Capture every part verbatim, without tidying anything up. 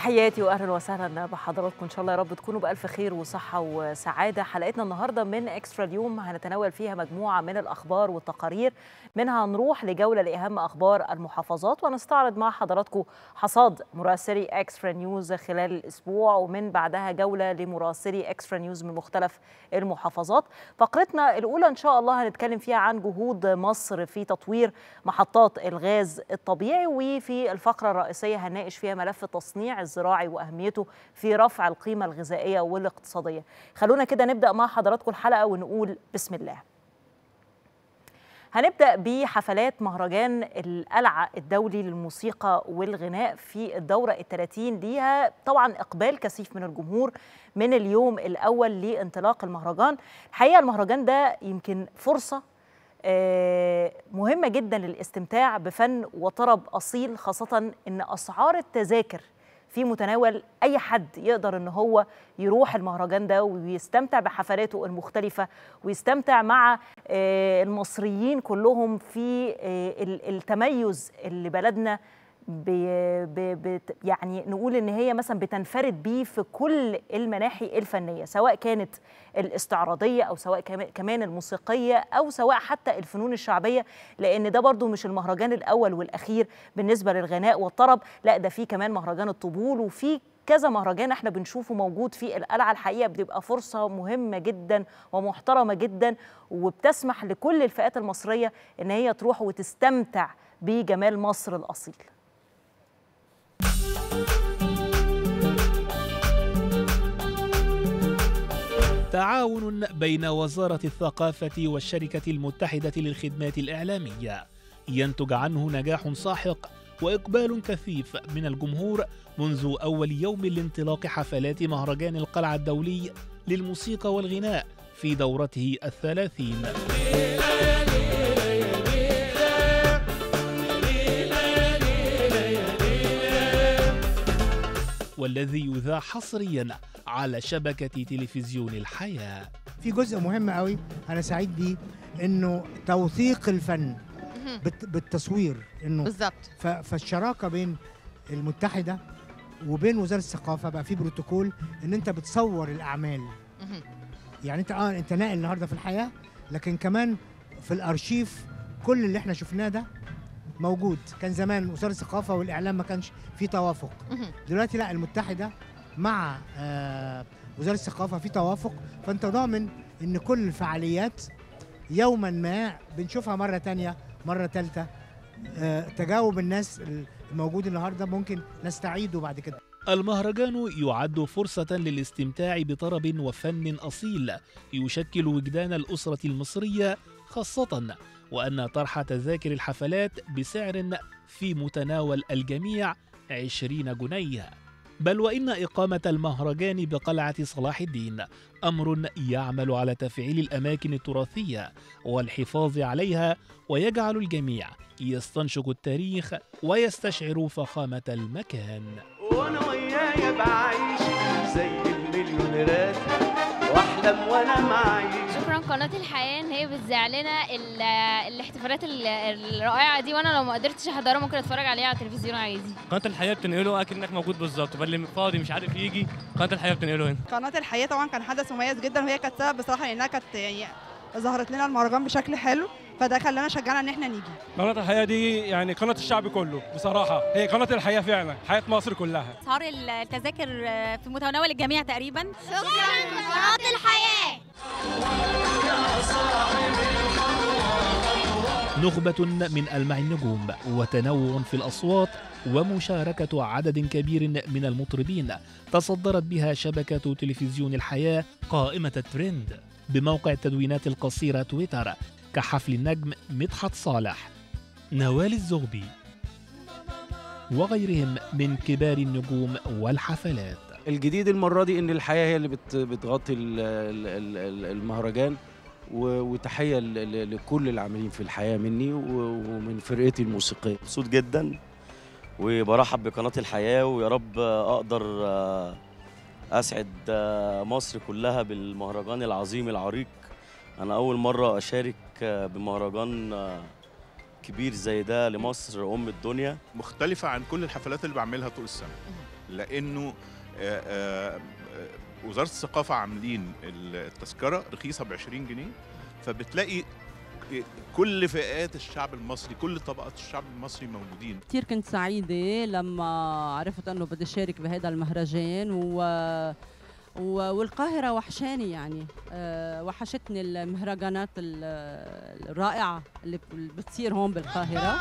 تحياتي واهلا وسهلا بحضراتكم. ان شاء الله يا رب تكونوا بالف خير وصحه وسعاده. حلقتنا النهارده من اكسترا اليوم هنتناول فيها مجموعه من الاخبار والتقارير، منها نروح لجوله لاهم اخبار المحافظات ونستعرض مع حضراتكم حصاد مراسلي اكسترا نيوز خلال الاسبوع، ومن بعدها جوله لمراسلي اكسترا نيوز من مختلف المحافظات. فقرتنا الاولى ان شاء الله هنتكلم فيها عن جهود مصر في تطوير محطات الغاز الطبيعي، وفي الفقره الرئيسيه هنناقش فيها ملف التصنيع الزراعي وأهميته في رفع القيمة الغذائية والاقتصادية. خلونا كده نبدأ مع حضراتكم الحلقة ونقول بسم الله. هنبدأ بحفلات مهرجان القلعة الدولي للموسيقى والغناء في الدورة الثلاثين ليها. طبعا إقبال كثيف من الجمهور من اليوم الأول لانطلاق المهرجان. الحقيقة المهرجان ده يمكن فرصة مهمة جدا للاستمتاع بفن وطرب أصيل، خاصة إن أسعار التذاكر في متناول أي حد يقدر إن هو يروح المهرجان ده ويستمتع بحفلاته المختلفة ويستمتع مع المصريين كلهم في التميز اللي بلدنا بي بي يعني نقول ان هي مثلا بتنفرد بيه في كل المناحي الفنيه، سواء كانت الاستعراضيه او سواء كمان الموسيقيه او سواء حتى الفنون الشعبيه، لان ده برضو مش المهرجان الاول والاخير بالنسبه للغناء والطرب، لا ده في كمان مهرجان الطبول وفي كذا مهرجان احنا بنشوفه موجود في القلعه. الحقيقه بتبقى فرصه مهمه جدا ومحترمه جدا، وبتسمح لكل الفئات المصريه ان هي تروح وتستمتع بجمال مصر الاصيل. تعاون بين وزارة الثقافة والشركة المتحدة للخدمات الإعلامية ينتج عنه نجاح ساحق وإقبال كثيف من الجمهور منذ أول يوم لانطلاق حفلات مهرجان القلعة الدولي للموسيقى والغناء في دورته الثلاثين، والذي يذاع حصريا على شبكة تلفزيون الحياة. في جزء مهم قوي أنا سعيد بيه، إنه توثيق الفن بالتصوير، إنه بالظبط. فالشراكة بين المتحدة وبين وزارة الثقافة بقى في بروتوكول إن أنت بتصور الأعمال. يعني أنت آه أنت ناقل النهارده في الحياة، لكن كمان في الأرشيف كل اللي إحنا شفناه ده موجود. كان زمان وزارة الثقافة والإعلام ما كانش في توافق، دلوقتي لا، المتحدة مع آه وزارة الثقافة في توافق، فأنت ضامن إن كل الفعاليات يوما ما بنشوفها مرة تانية مرة تالتة. آه تجاوب الناس الموجود النهاردة ممكن نستعيده بعد كده. المهرجان يعد فرصة للاستمتاع بطرب وفن أصيل يشكل وجدان الأسرة المصرية، خاصة وأن طرح تذاكر الحفلات بسعر في متناول الجميع عشرين جنيه. بل وإن إقامة المهرجان بقلعة صلاح الدين أمر يعمل على تفعيل الأماكن التراثية والحفاظ عليها، ويجعل الجميع يستنشق التاريخ ويستشعر فخامة المكان. وأنا ويايا بعيش زي المليونيرات واحلم وانا معيش. شكرا قناه الحياه ان هي بتذيع لنا الاحتفالات الرائعه دي، وانا لو ما قدرتش احضرها ممكن اتفرج عليها على التلفزيون عادي. قناه الحياه بتنقله اكنك موجود بالظبط، فاللي فاضي مش عارف يجي قناه الحياه بتنقله هنا. قناه الحياه طبعا كان حدث مميز جدا، وهي كانت سبب بصراحه لانها كانت يعني ظهرت لنا المهرجان بشكل حلو، فده خلانا شجعنا ان احنا نيجي. قناه الحياه دي يعني قناه الشعب كله بصراحه، هي قناه الحياه فعلا، حياه مصر كلها. اسعار التذاكر في متناول الجميع تقريبا. شكرا قناه الحياه. نخبة من ألمع النجوم وتنوع في الأصوات ومشاركة عدد كبير من المطربين تصدرت بها شبكة تلفزيون الحياة قائمة الترند بموقع التدوينات القصيرة تويتر، كحفل النجم مدحت صالح، نوال الزغبي وغيرهم من كبار النجوم والحفلات. الجديد المرة دي إن الحياة هي اللي بتغطي المهرجان، وتحية لكل العاملين في الحياة مني ومن فرقتي الموسيقية. مبسوط جدا وبرحب بقناة الحياة، ويا رب أقدر أسعد مصر كلها بالمهرجان العظيم العريق. أنا أول مرة أشارك بمهرجان كبير زي ده لمصر أم الدنيا. مختلفة عن كل الحفلات اللي بعملها طول السنة، لانه وزاره الثقافه عاملين التذكره رخيصه ب عشرين جنيه، فبتلاقي كل فئات الشعب المصري، كل طبقات الشعب المصري موجودين. كثير كنت سعيده لما عرفت انه بدي اشارك بهذا المهرجان، و والقاهرة وحشاني يعني، أه وحشتني المهرجانات الرائعة اللي بتصير هون بالقاهرة.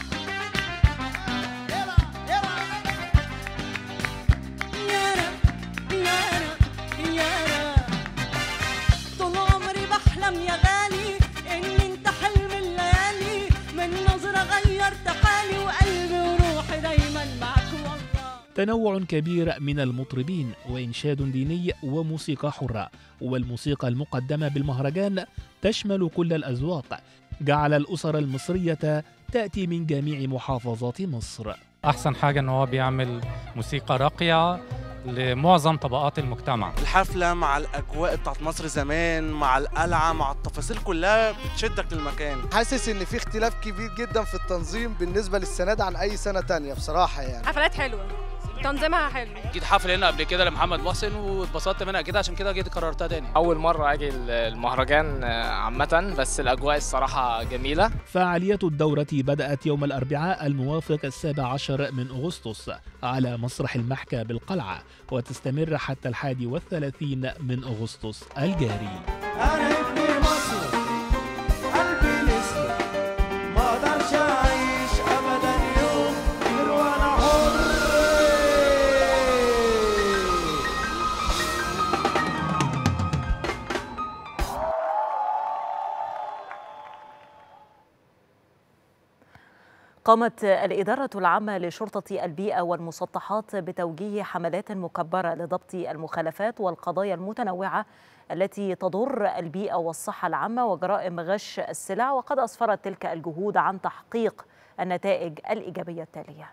طول عمري بحلم يا غالي إن أنت حلم الليالي، من نظرة غيرت حالي وقلبي وروحي دايما معك والله. تنوع كبير من المطربين وإنشاد ديني وموسيقى حرة، والموسيقى المقدمة بالمهرجان تشمل كل الأذواق، جعل الأسر المصرية تأتي من جميع محافظات مصر. أحسن حاجة أنه هو بيعمل موسيقى راقية لمعظم طبقات المجتمع. الحفلة مع الأجواء بتاعت مصر زمان، مع القلعة، مع التفاصيل كلها بتشدك للمكان. حاسس إن في اختلاف كبير جدا في التنظيم بالنسبة للسنة دي عن أي سنة تانية بصراحة يعني. حفلات حلوة، تنظيمها حلو. جيت حفل هنا قبل كده لمحمد محسن واتبسطت منها كده، عشان كده جيت كررتها تاني. اول مره اجي المهرجان عامه، بس الاجواء الصراحه جميله. فعاليات الدوره بدات يوم الاربعاء الموافق السابع عشر من اغسطس على مسرح المحكى بالقلعه، وتستمر حتى الحادي والثلاثين من اغسطس الجاري. انا ابن مصر قلبي نسر، ما اقدرش اعيش ابدا يوم غير وانا حر. قامت الإدارة العامة لشرطة البيئة والمسطحات بتوجيه حملات مكبرة لضبط المخالفات والقضايا المتنوعة التي تضر البيئة والصحة العامة وجرائم غش السلع، وقد أسفرت تلك الجهود عن تحقيق النتائج الإيجابية التالية.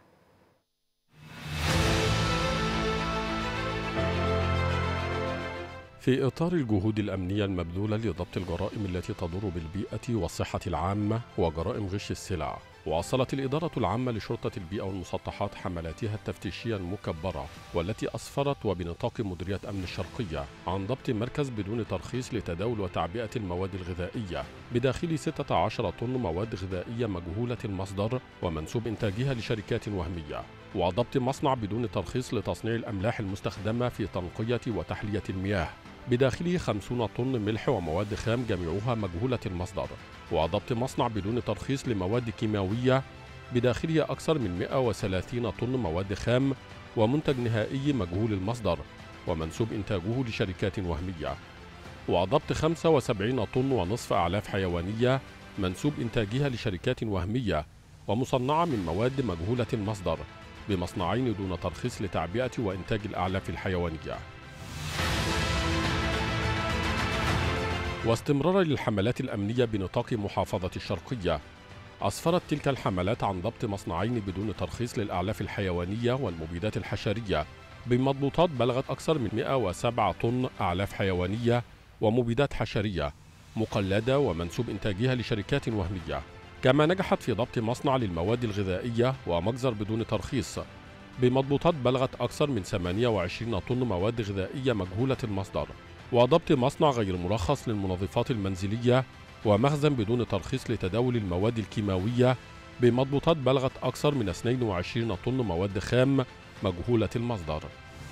في إطار الجهود الأمنية المبذولة لضبط الجرائم التي تضر بالبيئة والصحة العامة وجرائم غش السلع، واصلت الإدارة العامة لشرطة البيئة والمسطحات حملاتها التفتيشية المكبرة، والتي أسفرت وبنطاق مديرية أمن الشرقية عن ضبط مركز بدون ترخيص لتداول وتعبئة المواد الغذائية بداخل ستة عشر طن مواد غذائية مجهولة المصدر ومنسوب إنتاجها لشركات وهمية، وضبط مصنع بدون ترخيص لتصنيع الأملاح المستخدمة في تنقية وتحلية المياه بداخله خمسين طن ملح ومواد خام جميعها مجهولة المصدر، وضبط مصنع بدون ترخيص لمواد كيماوية بداخله أكثر من مئة وثلاثين طن مواد خام ومنتج نهائي مجهول المصدر ومنسوب إنتاجه لشركات وهمية، وضبط خمسة وسبعين طن ونصف أعلاف حيوانية منسوب إنتاجها لشركات وهمية ومصنعة من مواد مجهولة المصدر بمصنعين دون ترخيص لتعبئة وإنتاج الأعلاف الحيوانية. واستمرارا للحملات الأمنية بنطاق محافظة الشرقية، أسفرت تلك الحملات عن ضبط مصنعين بدون ترخيص للأعلاف الحيوانية والمبيدات الحشرية بمضبوطات بلغت أكثر من مئة وسبعة طن أعلاف حيوانية ومبيدات حشرية مقلدة ومنسوب إنتاجها لشركات وهمية. كما نجحت في ضبط مصنع للمواد الغذائية ومجزر بدون ترخيص بمضبوطات بلغت أكثر من ثمانية وعشرين طن مواد غذائية مجهولة المصدر، وضبط مصنع غير مرخص للمنظفات المنزلية ومخزن بدون ترخيص لتداول المواد الكيماوية بمضبوطات بلغت أكثر من اثنين وعشرين طن مواد خام مجهولة المصدر.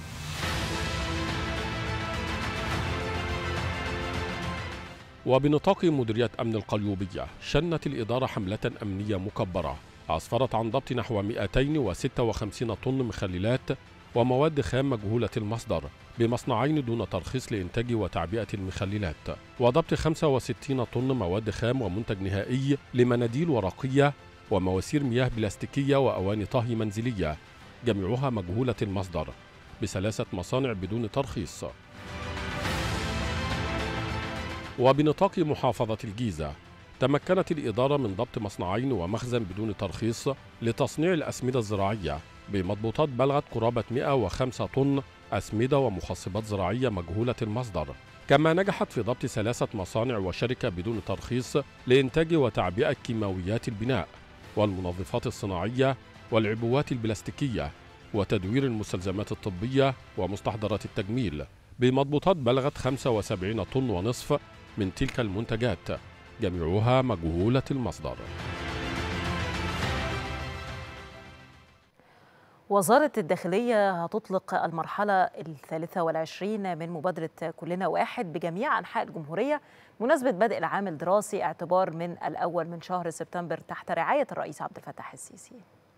وبنطاق مديرية أمن القليوبية، شنت الإدارة حملة أمنية مكبرة أسفرت عن ضبط نحو مئتين وستة وخمسين طن مخللات ومواد خام مجهولة المصدر بمصنعين دون ترخيص لإنتاج وتعبئة المخللات، وضبط خمسة وستين طن مواد خام ومنتج نهائي لمناديل ورقية ومواسير مياه بلاستيكية وأواني طهي منزلية جميعها مجهولة المصدر بثلاثة مصانع بدون ترخيص. وبنطاق محافظة الجيزة، تمكنت الإدارة من ضبط مصنعين ومخزن بدون ترخيص لتصنيع الأسمدة الزراعية بمضبوطات بلغت قرابة مئة وخمسة طن أسمدة ومخصبات زراعية مجهولة المصدر. كما نجحت في ضبط ثلاثة مصانع وشركة بدون ترخيص لإنتاج وتعبئة كيماويات البناء والمنظفات الصناعية والعبوات البلاستيكية وتدوير المستلزمات الطبية ومستحضرات التجميل بمضبوطات بلغت خمسة وسبعين طن ونصف من تلك المنتجات جميعها مجهولة المصدر. وزارة الداخلية هتطلق المرحلة الثالثة والعشرين من مبادرة كلنا واحد بجميع أنحاء الجمهورية بمناسبة بدء العام الدراسي اعتبار من الأول من شهر سبتمبر تحت رعاية الرئيس عبد الفتاح السيسي.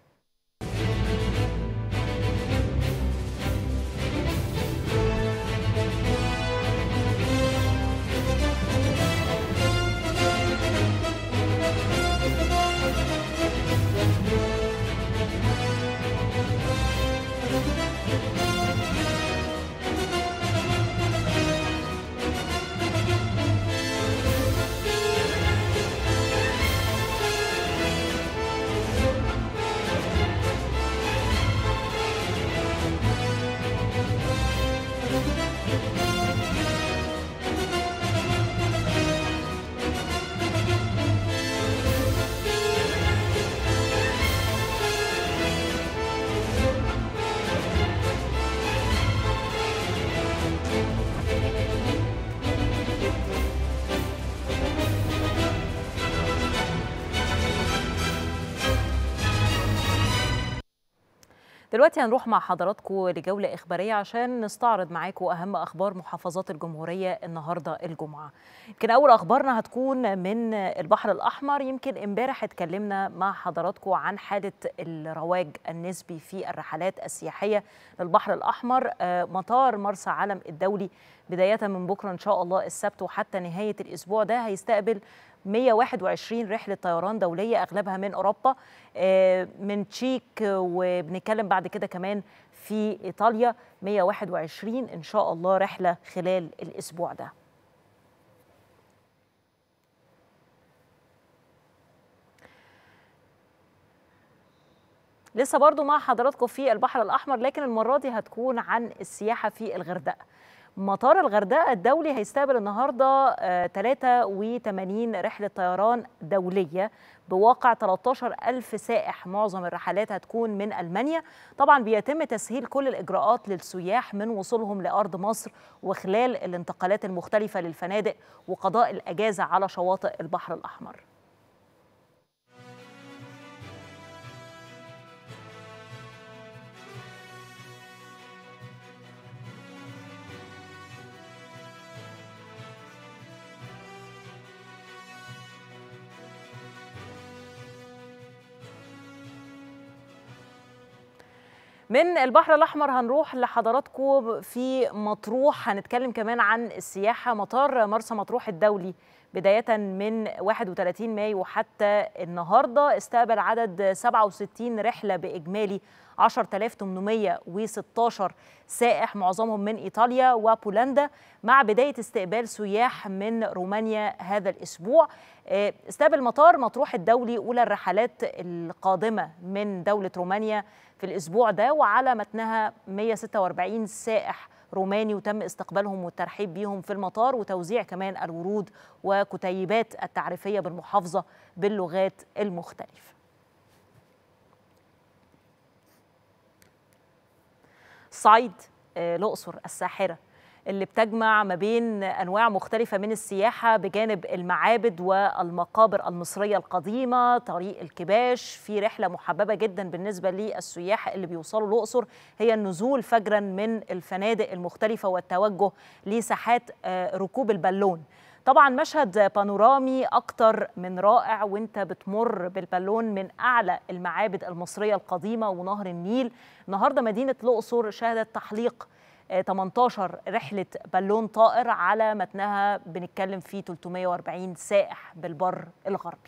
دلوقتي هنروح مع حضراتكم لجولة إخبارية عشان نستعرض معاكم أهم أخبار محافظات الجمهورية النهاردة الجمعة. يمكن أول أخبارنا هتكون من البحر الأحمر. يمكن امبارح اتكلمنا مع حضراتكم عن حالة الرواج النسبي في الرحلات السياحية للبحر الأحمر. مطار مرسى علم الدولي بداية من بكرة إن شاء الله السبت وحتى نهاية الأسبوع ده هيستقبل مئة وواحد وعشرين رحلة طيران دولية أغلبها من أوروبا، من تشيك، وبنتكلم بعد كده كمان في إيطاليا مئة وواحد وعشرين إن شاء الله رحلة خلال الأسبوع ده. لسه برضو مع حضراتكم في البحر الأحمر، لكن المرة دي هتكون عن السياحة في الغردقة. مطار الغردقة الدولي هيستقبل النهاردة ثلاثة وثمانين رحلة طيران دولية بواقع ثلاثة عشر ألف سائح. معظم الرحلات هتكون من ألمانيا. طبعا بيتم تسهيل كل الإجراءات للسياح من وصولهم لأرض مصر وخلال الانتقالات المختلفة للفنادق وقضاء الأجازة على شواطئ البحر الأحمر. من البحر الأحمر هنروح لحضراتكم في مطروح. هنتكلم كمان عن السياحة. مطار مرسى مطروح الدولي بداية من واحد وثلاثين مايو حتى النهاردة استقبل عدد سبعة وستين رحلة بإجمالي عشرة آلاف وثمانمئة وستة عشر سائح، معظمهم من إيطاليا وبولندا، مع بداية استقبال سياح من رومانيا هذا الأسبوع. استقبل مطار مطروح الدولي أولى الرحلات القادمة من دولة رومانيا في الأسبوع ده، وعلى متنها مئة وستة وأربعين سائح روماني، وتم استقبالهم والترحيب بيهم في المطار وتوزيع كمان الورود وكتيبات التعريفية بالمحافظة باللغات المختلفة. الصعيد، الأقصر الساحرة اللي بتجمع ما بين أنواع مختلفة من السياحة بجانب المعابد والمقابر المصرية القديمة. طريق الكباش في رحلة محببة جدا بالنسبة للسياح اللي بيوصلوا الأقصر، هي النزول فجرا من الفنادق المختلفة والتوجه لساحات ركوب البالون. طبعا مشهد بانورامي أكتر من رائع وانت بتمر بالبالون من أعلى المعابد المصرية القديمة ونهر النيل. النهاردة مدينة الأقصر شهدت تحليق ثمانية عشر رحلة بالون طائر على متنها بنتكلم في ثلاثمئة وأربعين سائح بالبر الغربي.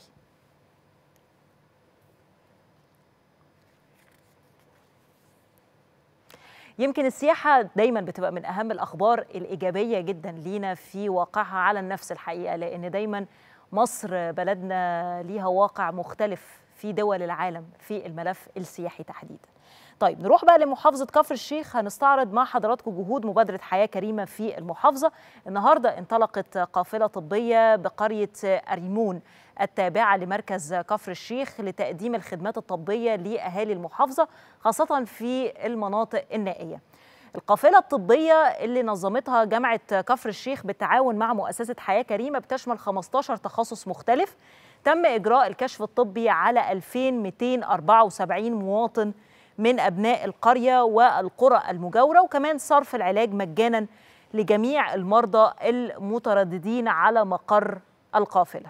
يمكن السياحة دايما بتبقى من أهم الأخبار الإيجابية جدا لينا في واقعها على النفس الحقيقة، لأن دايما مصر بلدنا ليها واقع مختلف في دول العالم في الملف السياحي تحديدا. طيب نروح بقى لمحافظة كفر الشيخ، هنستعرض مع حضراتكم جهود مبادرة حياة كريمة في المحافظة. النهاردة انطلقت قافلة طبية بقرية أريمون التابعة لمركز كفر الشيخ لتقديم الخدمات الطبية لأهالي المحافظة خاصة في المناطق النائية. القافلة الطبية اللي نظمتها جامعة كفر الشيخ بالتعاون مع مؤسسة حياة كريمة بتشمل خمستاشر تخصص مختلف. تم إجراء الكشف الطبي على ألفين ومئتين وأربعة وسبعين مواطن من أبناء القرية والقرى المجاورة، وكمان صرف العلاج مجانا لجميع المرضى المترددين على مقر القافلة.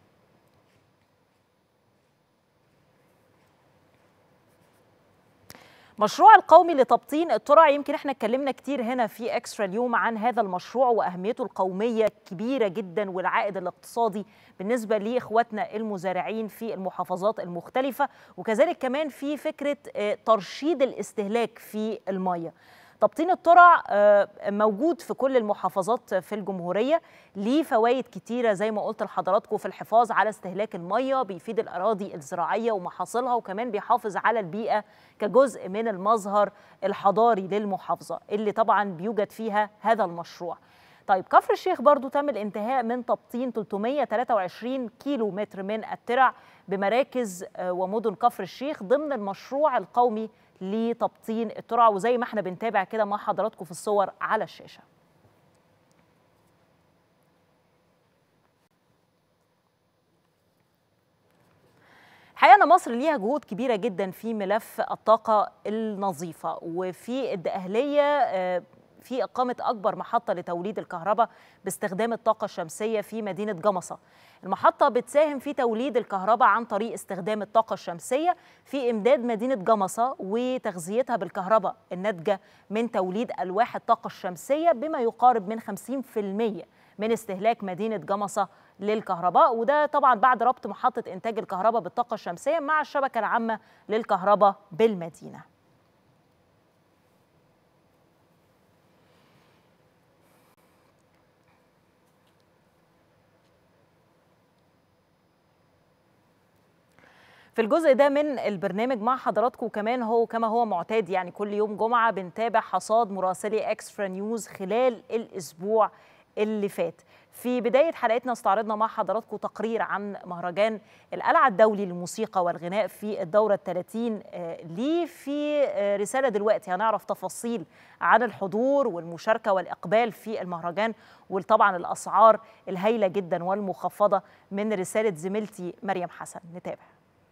مشروع القومي لتبطين الترع، يمكن احنا اتكلمنا كتير هنا في اكسترا اليوم عن هذا المشروع واهميته القوميه كبيره جدا والعائد الاقتصادي بالنسبه لاخواتنا المزارعين في المحافظات المختلفه، وكذلك كمان في فكره ترشيد الاستهلاك في الميه. تبطين الترع موجود في كل المحافظات في الجمهورية، ليه فوائد كتيرة زي ما قلت لحضراتكم في الحفاظ على استهلاك المية، بيفيد الأراضي الزراعية ومحاصيلها، وكمان بيحافظ على البيئة كجزء من المظهر الحضاري للمحافظة اللي طبعا بيوجد فيها هذا المشروع. طيب كفر الشيخ برضو تم الانتهاء من تبطين ثلاثمئة وثلاثة وعشرين كيلو متر من الترع بمراكز ومدن كفر الشيخ ضمن المشروع القومي لتبطين الترع، وزي ما احنا بنتابع كده مع حضراتكم في الصور على الشاشة. الحقيقة أن مصر ليها جهود كبيرة جدا في ملف الطاقة النظيفة، وفي الدقهلية في إقامة أكبر محطة لتوليد الكهرباء باستخدام الطاقة الشمسية في مدينة جمصة. المحطة بتساهم في توليد الكهرباء عن طريق استخدام الطاقة الشمسية في إمداد مدينة جمصة وتغذيتها بالكهرباء الناتجة من توليد ألواح الطاقة الشمسية بما يقارب من خمسين بالمئة من استهلاك مدينة جمصة للكهرباء، وده طبعا بعد ربط محطة إنتاج الكهرباء بالطاقة الشمسية مع الشبكة العامة للكهرباء بالمدينة. في الجزء ده من البرنامج مع حضراتكم كمان هو كما هو معتاد، يعني كل يوم جمعة بنتابع حصاد مراسلي اكسترا نيوز خلال الأسبوع اللي فات. في بداية حلقتنا استعرضنا مع حضراتكم تقرير عن مهرجان القلعة الدولي للموسيقى والغناء في الدورة الثلاثين ليه. في رسالة دلوقتي هنعرف تفاصيل عن الحضور والمشاركة والإقبال في المهرجان، وطبعا الأسعار الهائلة جدا والمخفضة من رسالة زميلتي مريم حسن. نتابع.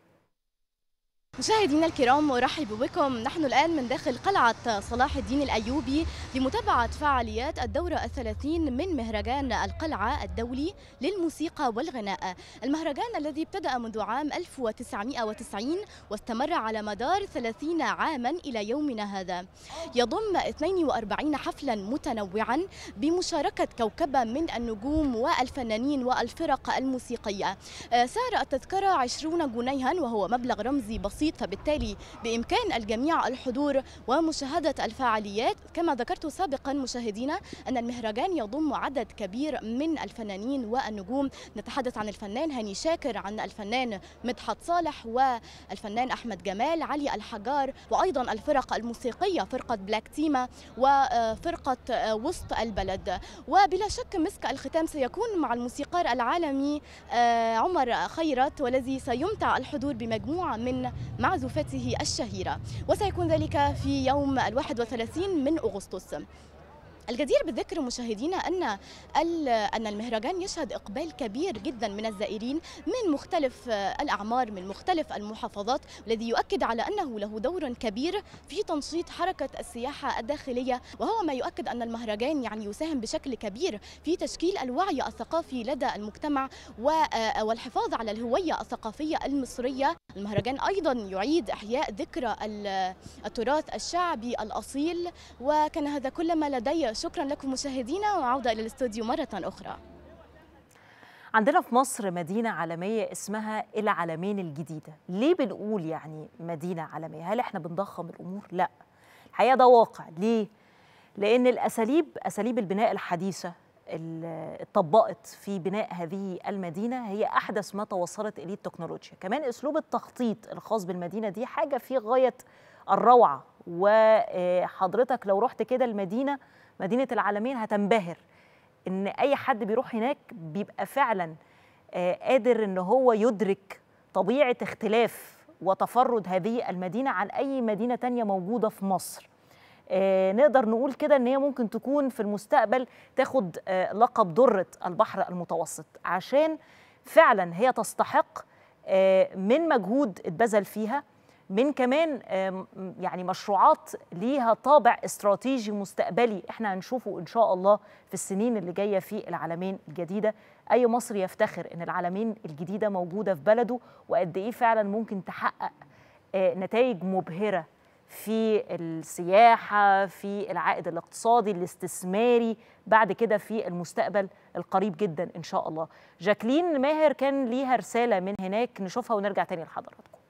مشاهدينا الكرام، أرحب بكم. نحن الآن من داخل قلعة صلاح الدين الأيوبي لمتابعة فعاليات الدورة الثلاثين من مهرجان القلعة الدولي للموسيقى والغناء. المهرجان الذي ابتدأ منذ عام ألف وتسعمئة وتسعين واستمر على مدار ثلاثين عاما إلى يومنا هذا. يضم اثنين وأربعين حفلا متنوعا بمشاركة كوكبة من النجوم والفنانين والفرق الموسيقية. سعر التذكرة عشرين جنيها وهو مبلغ رمزي بسيط، فبالتالي بإمكان الجميع الحضور ومشاهدة الفعاليات. كما ذكرت سابقا مشاهدينا أن المهرجان يضم عدد كبير من الفنانين والنجوم، نتحدث عن الفنان هاني شاكر، عن الفنان مدحت صالح والفنان أحمد جمال، علي الحجار، وأيضا الفرق الموسيقية فرقة بلاك تيما وفرقة وسط البلد. وبلا شك مسك الختام سيكون مع الموسيقار العالمي عمر خيرت، والذي سيمتع الحضور بمجموعة من معزوفاته الشهيرة، وسيكون ذلك في يوم الواحد وثلاثين من أغسطس. الجدير بالذكر مشاهدينا أن أن المهرجان يشهد إقبال كبير جدا من الزائرين من مختلف الأعمار من مختلف المحافظات، الذي يؤكد على أنه له دور كبير في تنشيط حركة السياحة الداخلية، وهو ما يؤكد أن المهرجان يعني يساهم بشكل كبير في تشكيل الوعي الثقافي لدى المجتمع والحفاظ على الهوية الثقافية المصرية. المهرجان أيضا يعيد إحياء ذكرى التراث الشعبي الأصيل. وكان هذا كل ما لدي. شكرا لكم مشاهدينا، وعودة إلى الاستوديو مرة أخرى. عندنا في مصر مدينة عالمية اسمها العلمين الجديدة. ليه بنقول يعني مدينة عالمية؟ هل احنا بنضخم الأمور؟ لا، الحقيقة ده واقع. ليه؟ لأن الأساليب أساليب البناء الحديثة اللي اتطبقت في بناء هذه المدينة هي أحدث ما توصلت إليه التكنولوجيا. كمان أسلوب التخطيط الخاص بالمدينة دي حاجة في غاية الروعة. وحضرتك لو رحت كده المدينة مدينة العالمين هتنبهر إن أي حد بيروح هناك بيبقى فعلا قادر إن هو يدرك طبيعة اختلاف وتفرد هذه المدينة عن أي مدينة تانية موجودة في مصر. آه نقدر نقول كده ان هي ممكن تكون في المستقبل تاخد آه لقب درة البحر المتوسط، عشان فعلا هي تستحق آه من مجهود اتبذل فيها، من كمان آه يعني مشروعات ليها طابع استراتيجي مستقبلي احنا هنشوفه ان شاء الله في السنين اللي جايه في العلمين الجديده. اي مصري يفتخر ان العلمين الجديده موجوده في بلده، وقد ايه فعلا ممكن تحقق آه نتائج مبهره في السياحة، في العائد الاقتصادي الاستثماري بعد كده في المستقبل القريب جدا إن شاء الله. جاكلين ماهر كان ليها رسالة من هناك، نشوفها ونرجع تاني لحضراتكم.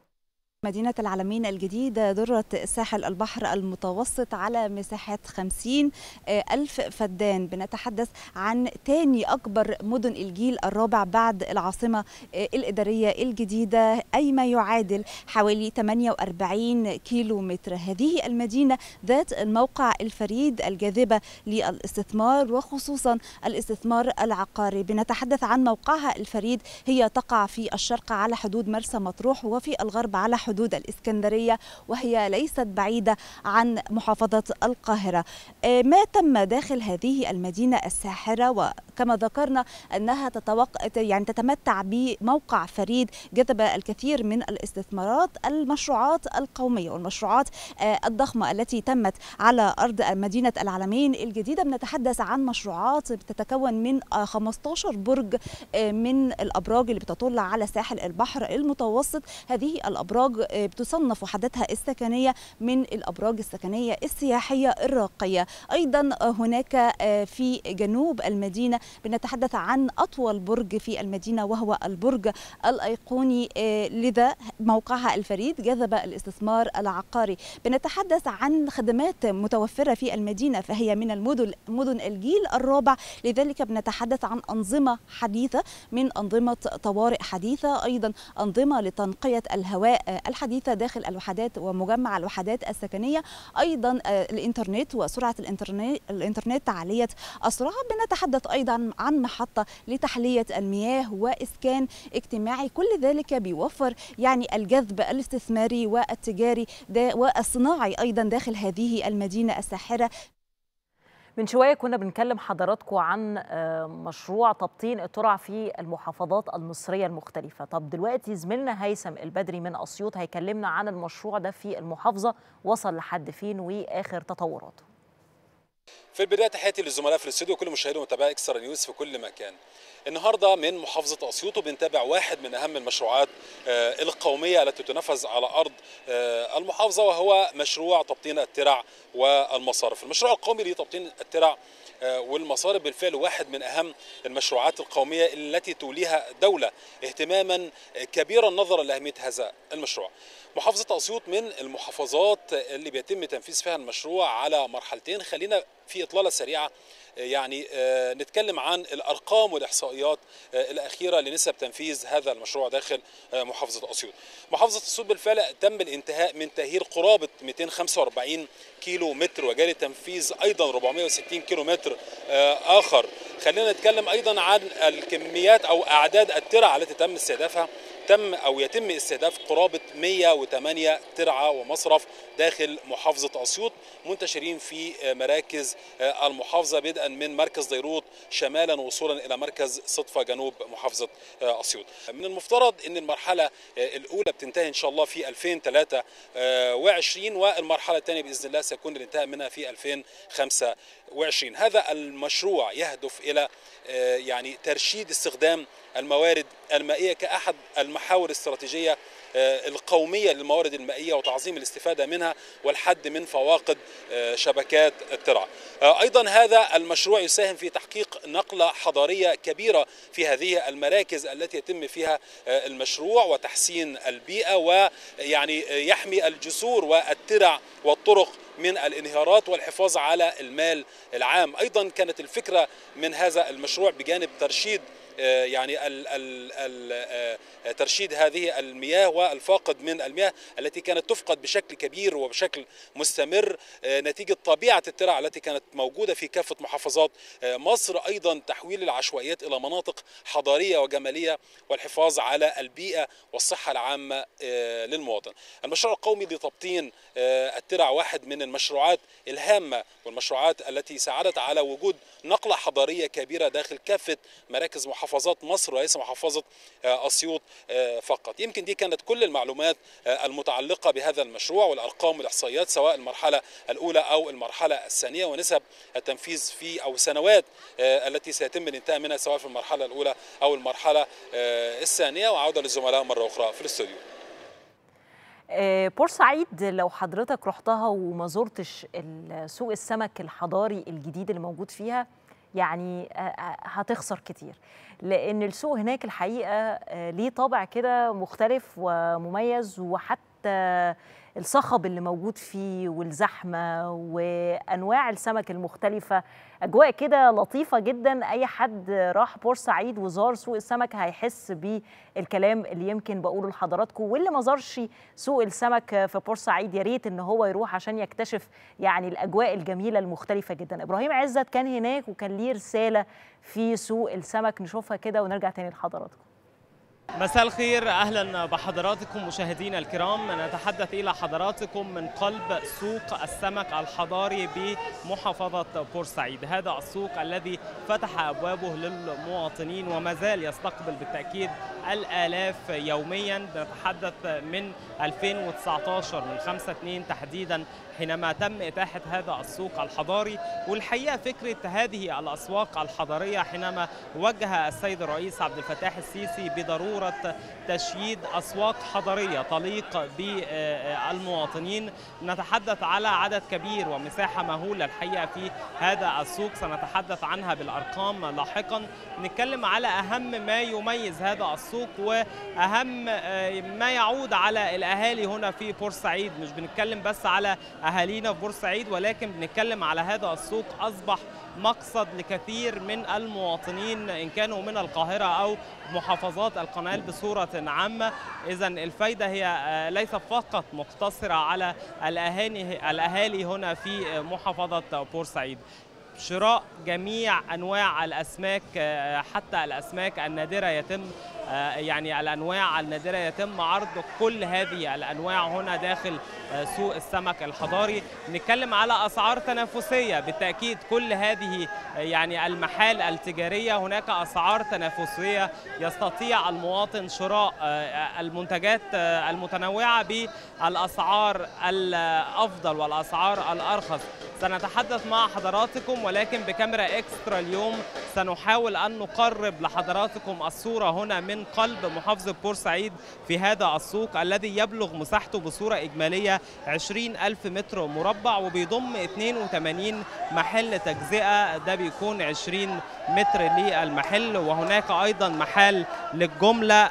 مدينة العلمين الجديدة درة ساحل البحر المتوسط على مساحة خمسين ألف فدان. بنتحدث عن تاني أكبر مدن الجيل الرابع بعد العاصمة الإدارية الجديدة، أي ما يعادل حوالي ثمانية وأربعين كيلو متر. هذه المدينة ذات الموقع الفريد الجاذبة للاستثمار وخصوصا الاستثمار العقاري. بنتحدث عن موقعها الفريد، هي تقع في الشرق على حدود مرسى مطروح وفي الغرب على حدود الإسكندرية، وهي ليست بعيدة عن محافظة القاهرة. ما تم داخل هذه المدينة الساحرة، وكما ذكرنا أنها تتوق... يعني تتمتع بموقع فريد جذب الكثير من الاستثمارات، المشروعات القومية والمشروعات الضخمة التي تمت على أرض مدينة العلمين الجديدة. بنتحدث عن مشروعات بتتكون من خمسة عشر برج من الأبراج اللي بتطل على ساحل البحر المتوسط. هذه الأبراج بتصنف وحدتها السكنية من الأبراج السكنية السياحية الراقية. أيضا هناك في جنوب المدينة بنتحدث عن أطول برج في المدينة وهو البرج الأيقوني، لذا موقعها الفريد جذب الاستثمار العقاري. بنتحدث عن خدمات متوفرة في المدينة، فهي من المدن مدن الجيل الرابع، لذلك بنتحدث عن أنظمة حديثة من أنظمة طوارئ حديثة، أيضا أنظمة لتنقية الهواء الحديثة داخل الوحدات ومجمع الوحدات السكنية، أيضا الإنترنت وسرعة الإنترنت, الإنترنت عالية السرعة. بنتحدث أيضا عن محطة لتحلية المياه وإسكان اجتماعي. كل ذلك بيوفر يعني الجذب الاستثماري والتجاري والصناعي أيضا داخل هذه المدينة الساحرة. من شوية كنا بنكلم حضراتكم عن مشروع تبطين الترع في المحافظات المصرية المختلفة. طب دلوقتي زميلنا هيثم البدري من أسيوط هيكلمنا عن المشروع ده في المحافظة، وصل لحد فين وآخر تطوراته. في البداية تحياتي للزملاء في الاستوديو وكل مشاهدي ومتابعي اكسترا نيوز في كل مكان. النهارده من محافظة أسيوط وبنتابع واحد من أهم المشروعات القومية التي تنفذ على أرض المحافظة، وهو مشروع تبطين الترع والمصارف. المشروع القومي لتبطين الترع والمصارف بالفعل واحد من أهم المشروعات القومية التي توليها دولة اهتماما كبيرا نظرا لأهمية هذا المشروع. محافظة أسيوط من المحافظات اللي بيتم تنفيذ فيها المشروع على مرحلتين. خلينا في إطلالة سريعة يعني نتكلم عن الأرقام والإحصائيات الأخيرة لنسب تنفيذ هذا المشروع داخل محافظة أسيوط. محافظة أسيوط بالفعل تم الانتهاء من تأهيل قرابة مئتين وخمسة وأربعين كيلو متر، وجاري تنفيذ أيضا أربعمئة وستين كيلو متر آخر. خلينا نتكلم أيضا عن الكميات أو أعداد الترع التي تم استهدافها. تم أو يتم استهداف قرابة مئة وثمانية ترعة ومصرف داخل محافظة أسيوط، منتشرين في مراكز المحافظة بدءا من مركز ديروت شمالا وصولا إلى مركز صدفة جنوب محافظة أسيوط. من المفترض أن المرحلة الأولى بتنتهي إن شاء الله في ألفين وثلاثة وعشرين، والمرحلة الثانية بإذن الله سيكون الانتهاء منها في ألفين وخمسة وعشرين. هذا المشروع يهدف إلى يعني ترشيد استخدام الموارد المائية كأحد المحاور الاستراتيجية القومية للموارد المائية وتعظيم الاستفادة منها والحد من فواقد شبكات الترع. أيضا هذا المشروع يساهم في تحقيق نقلة حضارية كبيرة في هذه المراكز التي يتم فيها المشروع، وتحسين البيئة، ويعني يحمي الجسور والترع والطرق من الانهيارات والحفاظ على المال العام. أيضا كانت الفكرة من هذا المشروع بجانب ترشيد يعني ال ال ال ترشيد هذه المياه والفاقد من المياه التي كانت تفقد بشكل كبير وبشكل مستمر نتيجة طبيعة الترع التي كانت موجودة في كافة محافظات مصر. أيضا تحويل العشوائيات إلى مناطق حضارية وجمالية والحفاظ على البيئة والصحة العامة للمواطن. المشروع القومي لتبطين الترع واحد من المشروعات الهامة والمشروعات التي ساعدت على وجود نقلة حضارية كبيرة داخل كافة مراكز محافظات مصر وليس محافظة أسيوط فقط. يمكن دي كانت كل المعلومات المتعلقة بهذا المشروع والأرقام والإحصائيات سواء المرحلة الأولى أو المرحلة الثانية ونسب التنفيذ في أو سنوات التي سيتم الانتهاء منها سواء في المرحلة الأولى أو المرحلة الثانية. وعودة للزملاء مرة أخرى في الاستوديو. بورسعيد لو حضرتك رحتها وما زرتش سوق السمك الحضاري الجديد اللي موجود فيها يعني هتخسر كتير، لأن السوق هناك الحقيقة ليه طابع كده مختلف ومميز، وحتى الصخب اللي موجود فيه والزحمة وأنواع السمك المختلفة، أجواء كده لطيفة جدا. أي حد راح بورسعيد وزار سوق السمك هيحس بالكلام اللي يمكن بقوله لحضراتكم، واللي ما زارش سوق السمك في بورسعيد يا ريت إن هو يروح عشان يكتشف يعني الأجواء الجميلة المختلفة جدا. إبراهيم عزت كان هناك وكان ليه رسالة في سوق السمك، نشوفها كده ونرجع تاني لحضراتكم. مساء الخير، أهلا بحضراتكم مشاهدينا الكرام. نتحدث إلى حضراتكم من قلب سوق السمك الحضاري بمحافظة بورسعيد. هذا السوق الذي فتح أبوابه للمواطنين وما زال يستقبل بالتأكيد الآلاف يوميا. نتحدث من ألفين وتسعة عشر من خمسة اثنين تحديدا حينما تم إتاحة هذا السوق الحضاري. والحقيقة فكرة هذه الأسواق الحضارية حينما وجه السيد الرئيس عبد الفتاح السيسي بضرورة تشييد أسواق حضارية تليق بالمواطنين. نتحدث على عدد كبير ومساحة مهولة الحقيقة في هذا السوق، سنتحدث عنها بالأرقام لاحقا. نتكلم على أهم ما يميز هذا السوق وأهم ما يعود على الأهالي هنا في بورسعيد. مش بنتكلم بس على أهالينا في بورسعيد، ولكن بنتكلم على هذا السوق أصبح مقصد لكثير من المواطنين إن كانوا من القاهرة أو محافظات القناة بصورة عامة. إذن الفايدة هي ليست فقط مقتصرة على الأهالي هنا في محافظة بورسعيد. شراء جميع أنواع الأسماك حتى الأسماك النادرة يتم يعني الأنواع النادرة يتم عرض كل هذه الأنواع هنا داخل سوق السمك الحضاري. نتكلم على أسعار تنافسية بالتأكيد. كل هذه يعني المحال التجارية هناك أسعار تنافسية يستطيع المواطن شراء المنتجات المتنوعة بالأسعار الأفضل والأسعار الأرخص. سنتحدث مع حضراتكم ولكن بكاميرا إكسترا اليوم سنحاول أن نقرب لحضراتكم الصورة هنا من قلب محافظة بورسعيد في هذا السوق الذي يبلغ مساحته بصورة إجمالية عشرين ألف متر مربع وبيضم اثنين وثمانين محل تجزئة. ده بيكون عشرين متر للمحل، وهناك أيضا محل للجملة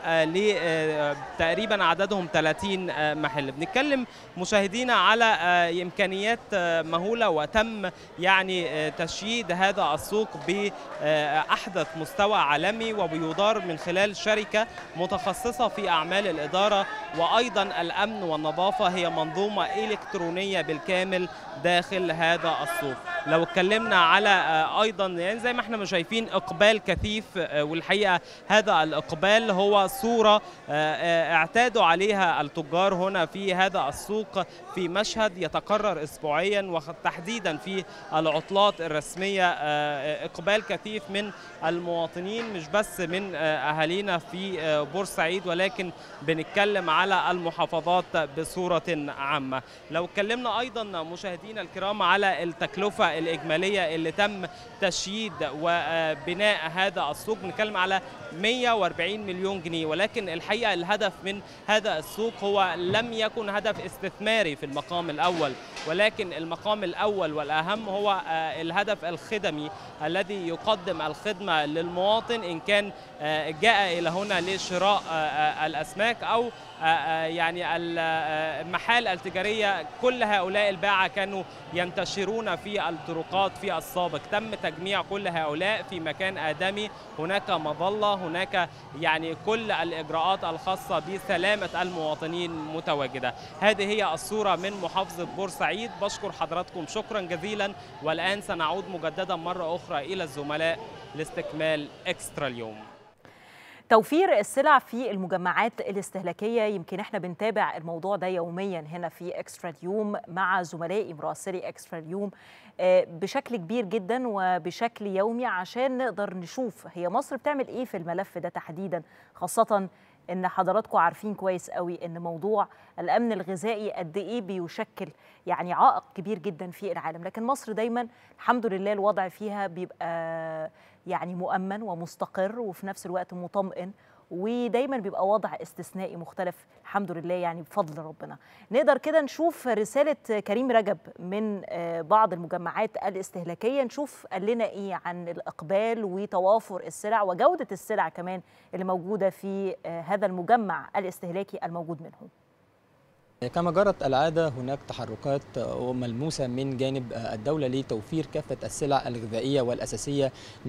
تقريبا عددهم ثلاثين محل. بنتكلم مشاهدينا على إمكانيات مهولة وتم يعني تشييد هذا السوق بأحدث مستوى عالمي وبيدار من خلال شركة متخصصة في أعمال الإدارة وأيضا الأمن والنظافة. هي منظومة إلكترونية بالكامل داخل هذا السوق. لو اتكلمنا على أيضا يعني زي ما احنا مش شايفين إقبال كثيف، والحقيقة هذا الإقبال هو صورة اعتادوا عليها التجار هنا في هذا السوق في مشهد يتكرر أسبوعيا وتحديدا في العطلات الرسمية. إقبال كثيف من المواطنين مش بس من أهالينا في بورسعيد ولكن بنتكلم على المحافظات بصورة عامة. لو اتكلمنا أيضا مشاهدينا الكرام على التكلفة الإجمالية اللي تم تشييد وبناء هذا السوق بنتكلم على مئة وأربعين مليون جنيه، ولكن الحقيقة الهدف من هذا السوق هو لم يكن هدف استثماري في المقام الأول، ولكن المقام الأول والأهم هو الهدف الخدمي الذي يقدم الخدمة للمواطن، إن كان جاء إلى هنا لشراء الأسماك أو يعني المحال التجارية. كل هؤلاء الباعة كانوا ينتشرون في الطرقات في السابق، تم تجميع كل هؤلاء في مكان آدمي، هناك مظلة، هناك يعني كل الإجراءات الخاصة بسلامة المواطنين متواجدة. هذه هي الصورة من محافظة بورسعيد. بشكر حضراتكم شكرا جزيلا، والآن سنعود مجددا مرة أخرى إلى الزملاء لاستكمال إكسترا اليوم. توفير السلع في المجمعات الاستهلاكية، يمكن احنا بنتابع الموضوع ده يوميا هنا في اكسترا اليوم مع زملائي مراسلي اكسترا اليوم بشكل كبير جدا وبشكل يومي، عشان نقدر نشوف هي مصر بتعمل ايه في الملف ده تحديدا، خاصة ان حضراتكم عارفين كويس قوي ان موضوع الامن الغذائي قد ايه بيشكل يعني عائق كبير جدا في العالم، لكن مصر دايما الحمد لله الوضع فيها بيبقى يعني مؤمن ومستقر وفي نفس الوقت مطمئن، ودايما بيبقى وضع استثنائي مختلف الحمد لله يعني بفضل ربنا. نقدر كده نشوف رسالة كريم رجب من بعض المجمعات الاستهلاكية، نشوف قال لنا ايه عن الإقبال وتوافر السلع وجودة السلع كمان اللي موجودة في هذا المجمع الاستهلاكي الموجود منهم. كما جرت العادة هناك تحركات ملموسة من جانب الدولة لتوفير كافة السلع الغذائية والأساسية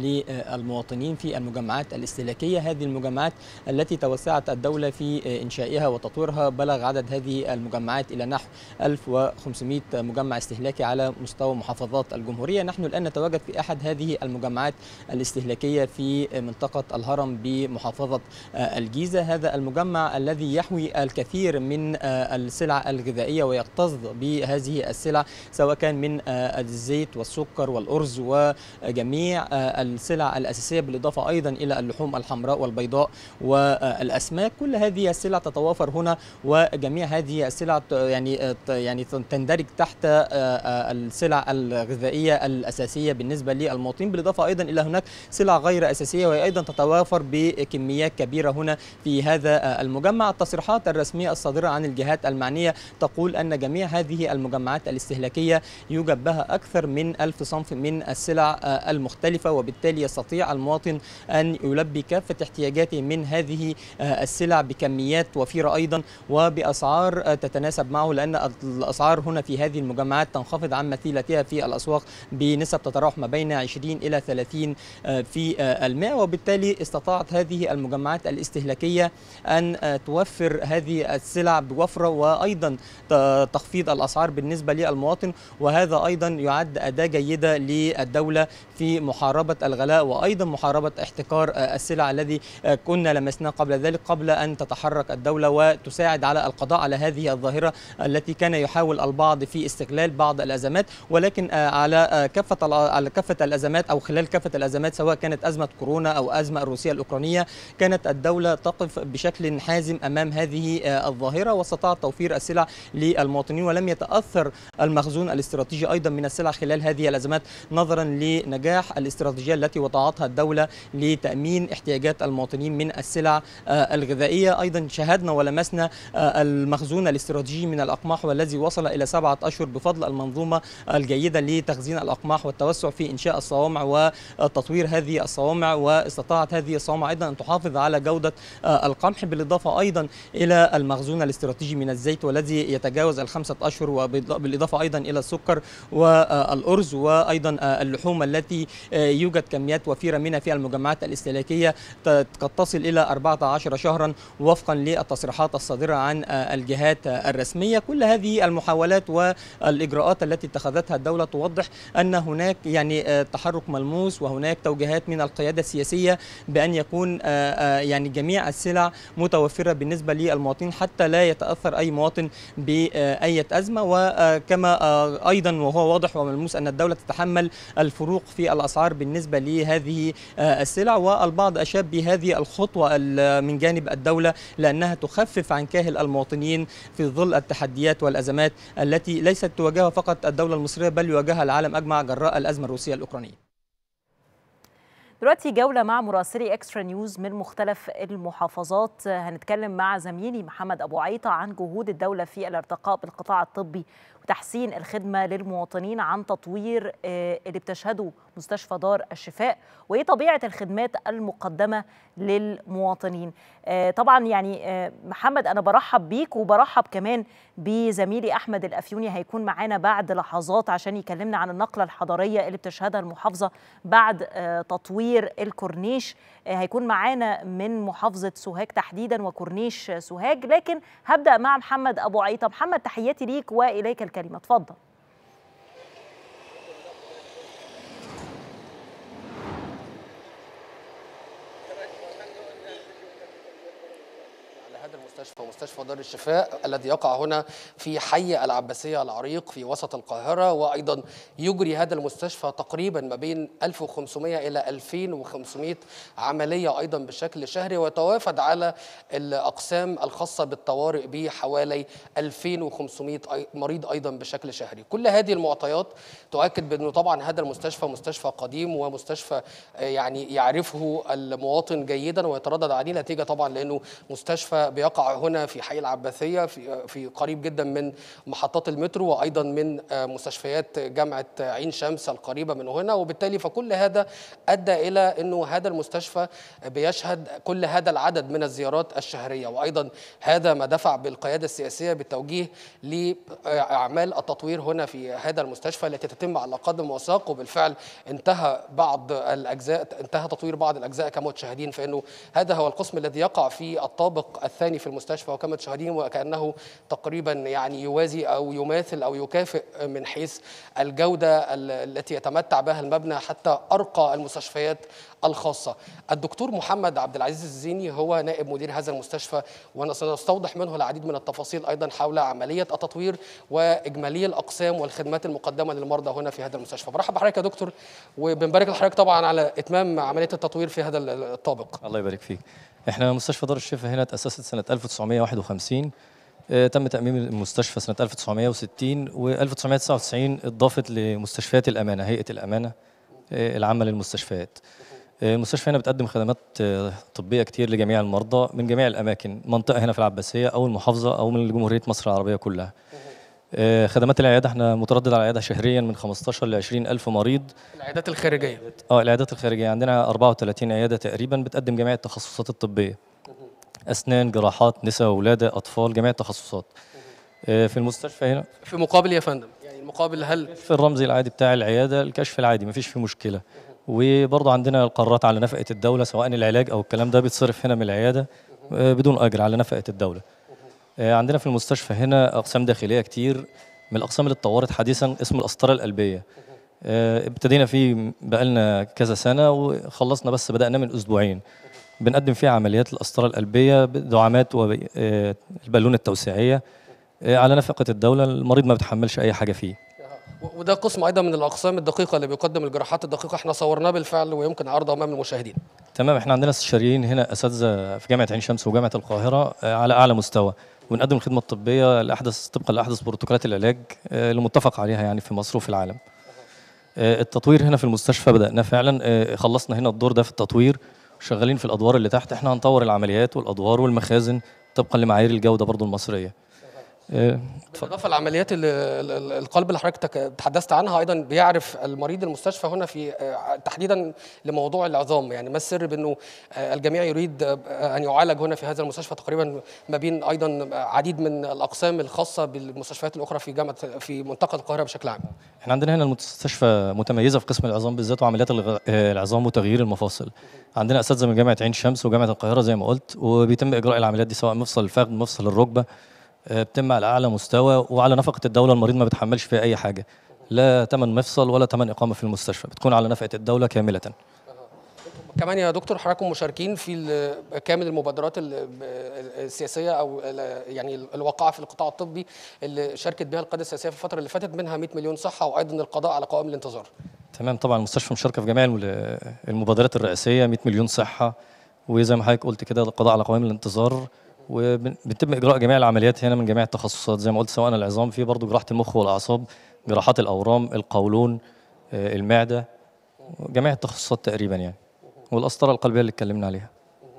للمواطنين في المجمعات الاستهلاكية. هذه المجمعات التي توسعت الدولة في إنشائها وتطويرها بلغ عدد هذه المجمعات إلى نحو ألف وخمسمئة مجمع استهلاكي على مستوى محافظات الجمهورية. نحن الآن نتواجد في أحد هذه المجمعات الاستهلاكية في منطقة الهرم بمحافظة الجيزة. هذا المجمع الذي يحوي الكثير من السلع الغذائية ويكتظ بهذه السلع سواء كان من الزيت والسكر والأرز وجميع السلع الأساسية، بالإضافة أيضا إلى اللحوم الحمراء والبيضاء والأسماك. كل هذه السلع تتوافر هنا، وجميع هذه السلع يعني يعني تندرج تحت السلع الغذائية الأساسية بالنسبة للمواطنين، بالإضافة أيضا إلى هناك سلع غير أساسية وهي أيضا تتوافر بكميات كبيرة هنا في هذا المجمع. التصريحات الرسمية الصادرة عن الجهات المعنية تقول أن جميع هذه المجمعات الاستهلاكية يوجد بها أكثر من ألف صنف من السلع المختلفة، وبالتالي يستطيع المواطن أن يلبي كافة احتياجاته من هذه السلع بكميات وفيرة أيضا وبأسعار تتناسب معه، لأن الأسعار هنا في هذه المجمعات تنخفض عن مثيلتها في الأسواق بنسب تتراوح ما بين عشرين إلى ثلاثين في المئة، وبالتالي استطاعت هذه المجمعات الاستهلاكية أن توفر هذه السلع بوفرة وأيضا تخفيض الأسعار بالنسبة للمواطن، وهذا أيضا يعد أداة جيدة للدولة في محاربة الغلاء وأيضا محاربة احتكار السلع الذي كنا لمسناه قبل ذلك، قبل أن تتحرك الدولة وتساعد على القضاء على هذه الظاهرة التي كان يحاول البعض في استغلال بعض الأزمات، ولكن على كافة على كافة الأزمات أو خلال كافة الأزمات سواء كانت أزمة كورونا أو أزمة الروسية الأوكرانية كانت الدولة تقف بشكل حازم أمام هذه الظاهرة واستطاعت توفير السلع للمواطنين، ولم يتأثر المخزون الاستراتيجي أيضا من السلع خلال هذه الأزمات نظرا لنجاح الاستراتيجية التي وضعتها الدولة لتأمين احتياجات المواطنين من السلع الغذائية. أيضا شاهدنا ولمسنا المخزون الاستراتيجي من الأقماح والذي وصل إلى سبعة أشهر بفضل المنظومة الجيدة لتخزين الأقماح والتوسع في إنشاء الصوامع وتطوير هذه الصوامع، واستطاعت هذه الصوامع أيضا أن تحافظ على جودة القمح، بالإضافة أيضا إلى المخزون الاستراتيجي من الزيت والذي يتجاوز الخمسة أشهر، وبالإضافة أيضا إلى السكر والأرز وأيضا اللحوم التي يوجد كميات وفيرة منها في المجمعات الاستهلاكية قد تصل إلى أربعة عشر شهرا وفقا للتصريحات الصادرة عن الجهات الرسمية. كل هذه المحاولات والإجراءات التي اتخذتها الدولة توضح أن هناك يعني تحرك ملموس وهناك توجيهات من القيادة السياسية بأن يكون يعني جميع السلع متوفرة بالنسبة للمواطنين حتى لا يتأثر أي مواطن المواطن بأي أزمة. وكما أيضا وهو واضح وملموس أن الدولة تتحمل الفروق في الأسعار بالنسبة لهذه السلع، والبعض أشاد بهذه الخطوة من جانب الدولة لأنها تخفف عن كاهل المواطنين في ظل التحديات والأزمات التي ليست تواجهها فقط الدولة المصرية بل يواجهها العالم أجمع جراء الأزمة الروسية الأوكرانية. دلوقتي جولة مع مراسلي اكسترا نيوز من مختلف المحافظات. هنتكلم مع زميلي محمد أبو عيطة عن جهود الدولة في الارتقاء بالقطاع الطبي وتحسين الخدمة للمواطنين، عن تطوير اللي بتشهده مستشفى دار الشفاء، وإيه طبيعة الخدمات المقدمة للمواطنين. طبعا يعني محمد أنا برحب بيك وبرحب كمان بزميلي أحمد الأفيوني، هيكون معانا بعد لحظات عشان يكلمنا عن النقلة الحضارية اللي بتشهدها المحافظة بعد تطوير الكورنيش. هيكون معانا من محافظة سوهاج تحديدا وكورنيش سوهاج، لكن هبدأ مع محمد أبو عيطة. محمد تحياتي ليك وإليك الكلمة، اتفضل. المستشفى ومستشفى دار الشفاء الذي يقع هنا في حي العباسية العريق في وسط القاهرة، وأيضا يجري هذا المستشفى تقريبا ما بين ألف وخمسمائة إلى ألفين وخمسمائة عملية أيضا بشكل شهري، ويتوافد على الأقسام الخاصة بالطوارئ بحوالي ألفين وخمسمائة مريض أيضا بشكل شهري. كل هذه المعطيات تؤكد بأنه طبعا هذا المستشفى مستشفى قديم ومستشفى يعني يعرفه المواطن جيدا ويتردد عليه، نتيجة طبعا لأنه مستشفى بيقع هنا في حي العباسية في في قريب جدا من محطات المترو وأيضا من مستشفيات جامعة عين شمس القريبة من هنا، وبالتالي فكل هذا أدى إلى أنه هذا المستشفى بيشهد كل هذا العدد من الزيارات الشهرية، وأيضا هذا ما دفع بالقيادة السياسية بالتوجيه لأعمال التطوير هنا في هذا المستشفى التي تتم على قدم وساق، وبالفعل انتهى بعض الأجزاء انتهى تطوير بعض الأجزاء كما تشاهدين، فإنه هذا هو القسم الذي يقع في الطابق الثاني في المستشفى، وكما تشاهدين وكأنه تقريبا يعني يوازي أو يماثل أو يكافئ من حيث الجودة التي يتمتع بها المبنى حتى أرقى المستشفيات الخاصة. الدكتور محمد عبد العزيز الزيني هو نائب مدير هذا المستشفى، وسنستوضح منه العديد من التفاصيل أيضا حول عملية التطوير وإجمالي الأقسام والخدمات المقدمة للمرضى هنا في هذا المستشفى. برحب بحضرتك يا دكتور، وبنبارك لحضرتك طبعا على إتمام عملية التطوير في هذا الطابق. الله يبارك فيك. احنا مستشفى دار الشفاء هنا تأسست سنة ألف وتسعمائة وواحد وخمسين، اه تم تأميم المستشفى سنة ألف وتسعمائة وستين، و ألف وتسعمائة وتسعة وتسعين اتضافت لمستشفيات الأمانة، هيئة الأمانة اه العامة للمستشفيات. اه المستشفى هنا بتقدم خدمات اه طبية كتير لجميع المرضى من جميع الأماكن، منطقة هنا في العباسية أو المحافظة أو من جمهورية مصر العربية كلها. اه خدمات العيادة احنا متردد على العيادة شهريا من خمستاشر ل عشرين ألف مريض. العيادات الخارجية اه العيادات الخارجية عندنا أربعة وثلاثين عيادة تقريبا بتقدم جميع التخصصات الطبية، أسنان، جراحات، نساء، ولادة، أطفال، جميع التخصصات. اه في المستشفى هنا في مقابل يا فندم، يعني المقابل هل في الرمزي العادي بتاع العيادة الكشف العادي مفيش فيه مشكلة، وبرضه عندنا القرارات على نفقة الدولة سواء العلاج أو الكلام ده بيتصرف هنا من العيادة اه بدون أجر على نفقة الدولة. اه عندنا في المستشفى هنا أقسام داخلية كتير، من الأقسام اللي اتطورت حديثا اسمه القسطرة القلبية. اه ابتدينا فيه بقالنا كذا سنة وخلصنا، بس بدأنا من أسبوعين. بنقدم فيها عمليات القسطرة القلبية بدعامات والبالونة التوسيعية على نفقة الدولة، المريض ما بيتحملش أي حاجة فيه. وده قسم أيضا من الأقسام الدقيقة اللي بيقدم الجراحات الدقيقة، احنا صورناه بالفعل ويمكن عرضه أمام المشاهدين. تمام، احنا عندنا استشاريين هنا أساتذة في جامعة عين شمس وجامعة القاهرة على أعلى مستوى، ونقدم الخدمة الطبية الأحدث طبقا لأحدث بروتوكولات العلاج المتفق عليها يعني في مصر وفي العالم. التطوير هنا في المستشفى بدأناه فعلا، خلصنا هنا الدور ده في التطوير، شغالين في الأدوار اللي تحت. احنا هنطور العمليات والأدوار والمخازن طبقا لمعايير الجودة برضو المصرية. بالإضافة لعمليات القلب اللي حضرتك تحدثت عنها، أيضا بيعرف المريض المستشفى هنا في تحديدا لموضوع العظام، يعني ما السر بأنه الجميع يريد أن يعالج هنا في هذا المستشفى، تقريبا ما بين أيضا عديد من الأقسام الخاصة بالمستشفيات الأخرى في جامعة في منطقة القاهرة بشكل عام. احنا عندنا هنا المستشفى متميزة في قسم العظام بالذات وعمليات العظام وتغيير المفاصل. عندنا أساتذة من جامعة عين شمس وجامعة القاهرة زي ما قلت، وبيتم إجراء العمليات دي سواء مفصل الفخذ مفصل الركبة، بتتم على اعلى مستوى وعلى نفقه الدوله، المريض ما بيتحملش فيها اي حاجه، لا ثمن مفصل ولا ثمن اقامه في المستشفى، بتكون على نفقه الدوله كامله. كمان يا دكتور حضراتكم مشاركين في كامل المبادرات السياسيه او يعني الواقعه في القطاع الطبي اللي شاركت بها القياده السياسيه في الفتره اللي فاتت، منها مئة مليون صحه وايضا القضاء على قوائم الانتظار. تمام، طبعا المستشفى مشاركه في جميع المبادرات الرئاسيه، مئة مليون صحه، وزي ما حضرتك قلت كده القضاء على قوائم الانتظار، وبيتم اجراء جميع العمليات هنا من جميع التخصصات زي ما قلت، سواء العظام، في برضه جراحه المخ والاعصاب، جراحات الاورام، القولون، المعده، جميع التخصصات تقريبا يعني، والقسطره القلبيه اللي اتكلمنا عليها.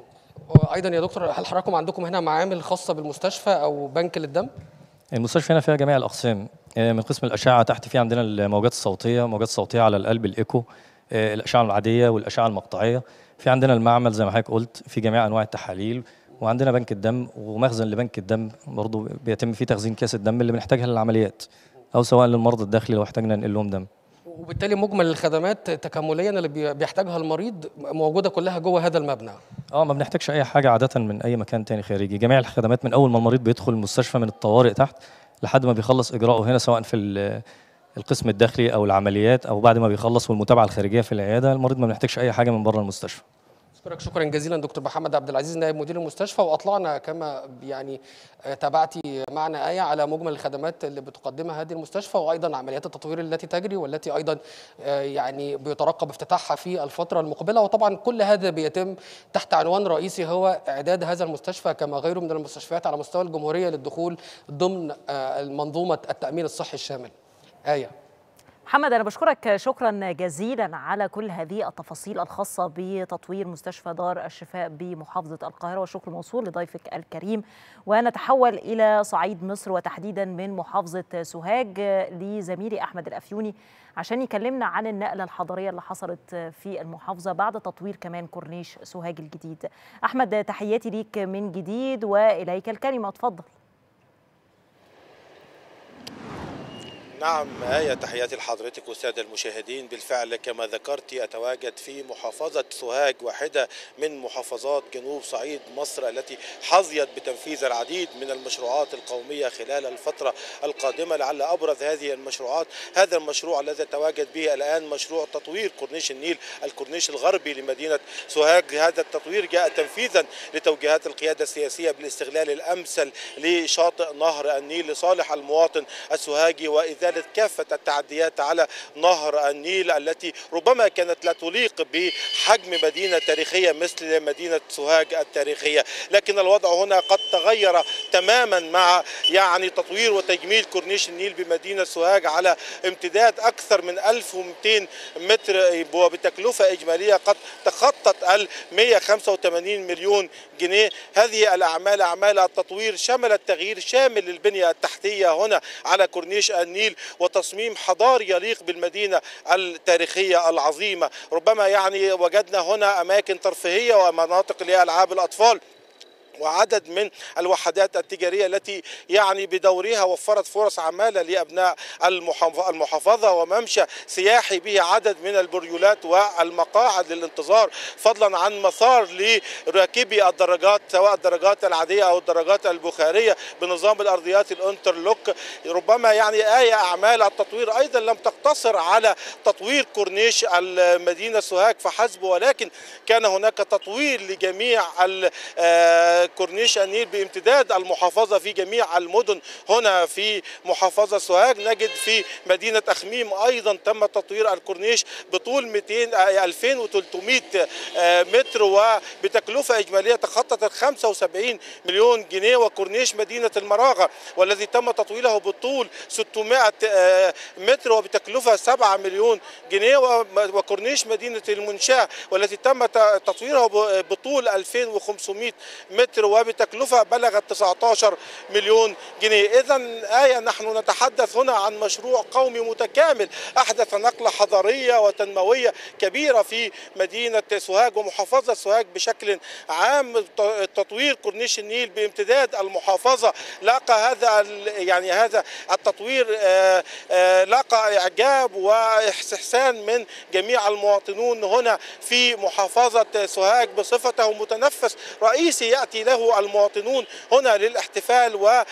وايضا يا دكتور، هل حضراتكم عندكم هنا معامل خاصه بالمستشفى او بنك للدم؟ المستشفى هنا فيها جميع الاقسام، من قسم الاشعه تحت في عندنا الموجات الصوتيه، موجات صوتيه على القلب، الايكو، الاشعه العاديه والاشعه المقطعيه، في عندنا المعمل زي ما حضرتك قلت في جميع انواع التحاليل، وعندنا بنك الدم ومخزن لبنك الدم برضه بيتم فيه تخزين كاس الدم اللي بنحتاجها للعمليات، او سواء للمرضى الداخلي لو احتاجنا ننقل لهم دم. وبالتالي مجمل الخدمات تكامليا اللي بيحتاجها المريض موجوده كلها جوه هذا المبنى. اه ما بنحتاجش اي حاجه عاده من اي مكان تاني خارجي، جميع الخدمات من اول ما المريض بيدخل المستشفى من الطوارئ تحت لحد ما بيخلص اجراءه هنا، سواء في القسم الداخلي او العمليات او بعد ما بيخلص والمتابعه الخارجيه في العياده، المريض ما بنحتاجش اي حاجه من بره المستشفى. أشكرك شكرا جزيلا دكتور محمد عبد العزيز نائب مدير المستشفى. وأطلعنا كما يعني تابعتي معنا آية على مجمل الخدمات اللي بتقدمها هذه المستشفى، وأيضا عمليات التطوير التي تجري والتي أيضا يعني بيترقب افتتاحها في الفترة المقبلة. وطبعا كل هذا بيتم تحت عنوان رئيسي هو إعداد هذا المستشفى كما غيره من المستشفيات على مستوى الجمهورية للدخول ضمن منظومة التأمين الصحي الشامل. آية. محمد، أنا بشكرك شكرا جزيلا على كل هذه التفاصيل الخاصة بتطوير مستشفى دار الشفاء بمحافظة القاهرة، والشكر موصول لضيفك الكريم. ونتحول إلى صعيد مصر وتحديدا من محافظة سوهاج لزميلي أحمد الأفيوني عشان يكلمنا عن النقلة الحضارية اللي حصلت في المحافظة بعد تطوير كمان كورنيش سوهاج الجديد. أحمد، تحياتي ليك من جديد وإليك الكلمة، اتفضل. نعم آية، تحياتي لحضرتك والسادة المشاهدين. بالفعل كما ذكرت أتواجد في محافظة سوهاج، واحدة من محافظات جنوب صعيد مصر التي حظيت بتنفيذ العديد من المشروعات القومية خلال الفترة القادمة. لعل أبرز هذه المشروعات هذا المشروع الذي تواجد به الآن، مشروع تطوير كورنيش النيل، الكورنيش الغربي لمدينة سوهاج. هذا التطوير جاء تنفيذا لتوجيهات القيادة السياسية بالاستغلال الأمثل لشاطئ نهر النيل لصالح المواطن السوهاجي، وإذا كافة التعديات على نهر النيل التي ربما كانت لا تليق بحجم مدينة تاريخية مثل مدينة سوهاج التاريخية. لكن الوضع هنا قد تغير تماما مع يعني تطوير وتجميل كورنيش النيل بمدينة سوهاج على امتداد أكثر من ألف ومئتين متر وبتكلفة إجمالية قد تخطت ال مئة وخمسة وثمانين مليون جنيه. هذه الأعمال أعمال التطوير شملت تغيير شامل للبنية التحتية هنا على كورنيش النيل وتصميم حضاري يليق بالمدينة التاريخية العظيمة. ربما يعني وجدنا هنا أماكن ترفيهية ومناطق لألعاب الأطفال وعدد من الوحدات التجارية التي يعني بدورها وفرت فرص عمالة لأبناء المحافظة، وممشى سياحي به عدد من البريولات والمقاعد للانتظار، فضلا عن مسار لراكبي الدراجات سواء الدراجات العادية أو الدراجات البخارية بنظام الأرضيات الانترلوك. ربما يعني آية أعمال التطوير أيضا لم تقتصر على تطوير كورنيش المدينة سوهاج فحسب، ولكن كان هناك تطوير لجميع كورنيش النيل بامتداد المحافظة في جميع المدن. هنا في محافظة سوهاج نجد في مدينة أخميم أيضا تم تطوير الكورنيش بطول مئتين ألفين وثلاثمئة متر وبتكلفة إجمالية تخطت خمسة وسبعين مليون جنيه. وكورنيش مدينة المراغة والذي تم تطويره بطول ستمئة متر وبتكلفة سبعة مليون جنيه. وكورنيش مدينة المنشاة والتي تم تطويره بطول ألفين وخمسمئة متر وبتكلفة بلغت تسعة عشر مليون جنيه. إذا آية نحن نتحدث هنا عن مشروع قومي متكامل أحدث نقلة حضارية وتنموية كبيرة في مدينة سوهاج ومحافظة سوهاج بشكل عام. تطوير كورنيش النيل بامتداد المحافظة لاقى هذا يعني هذا التطوير لاقى إعجاب واستحسان من جميع المواطنون هنا في محافظة سوهاج بصفته متنفس رئيسي يأتي إليه المواطنون هنا للاحتفال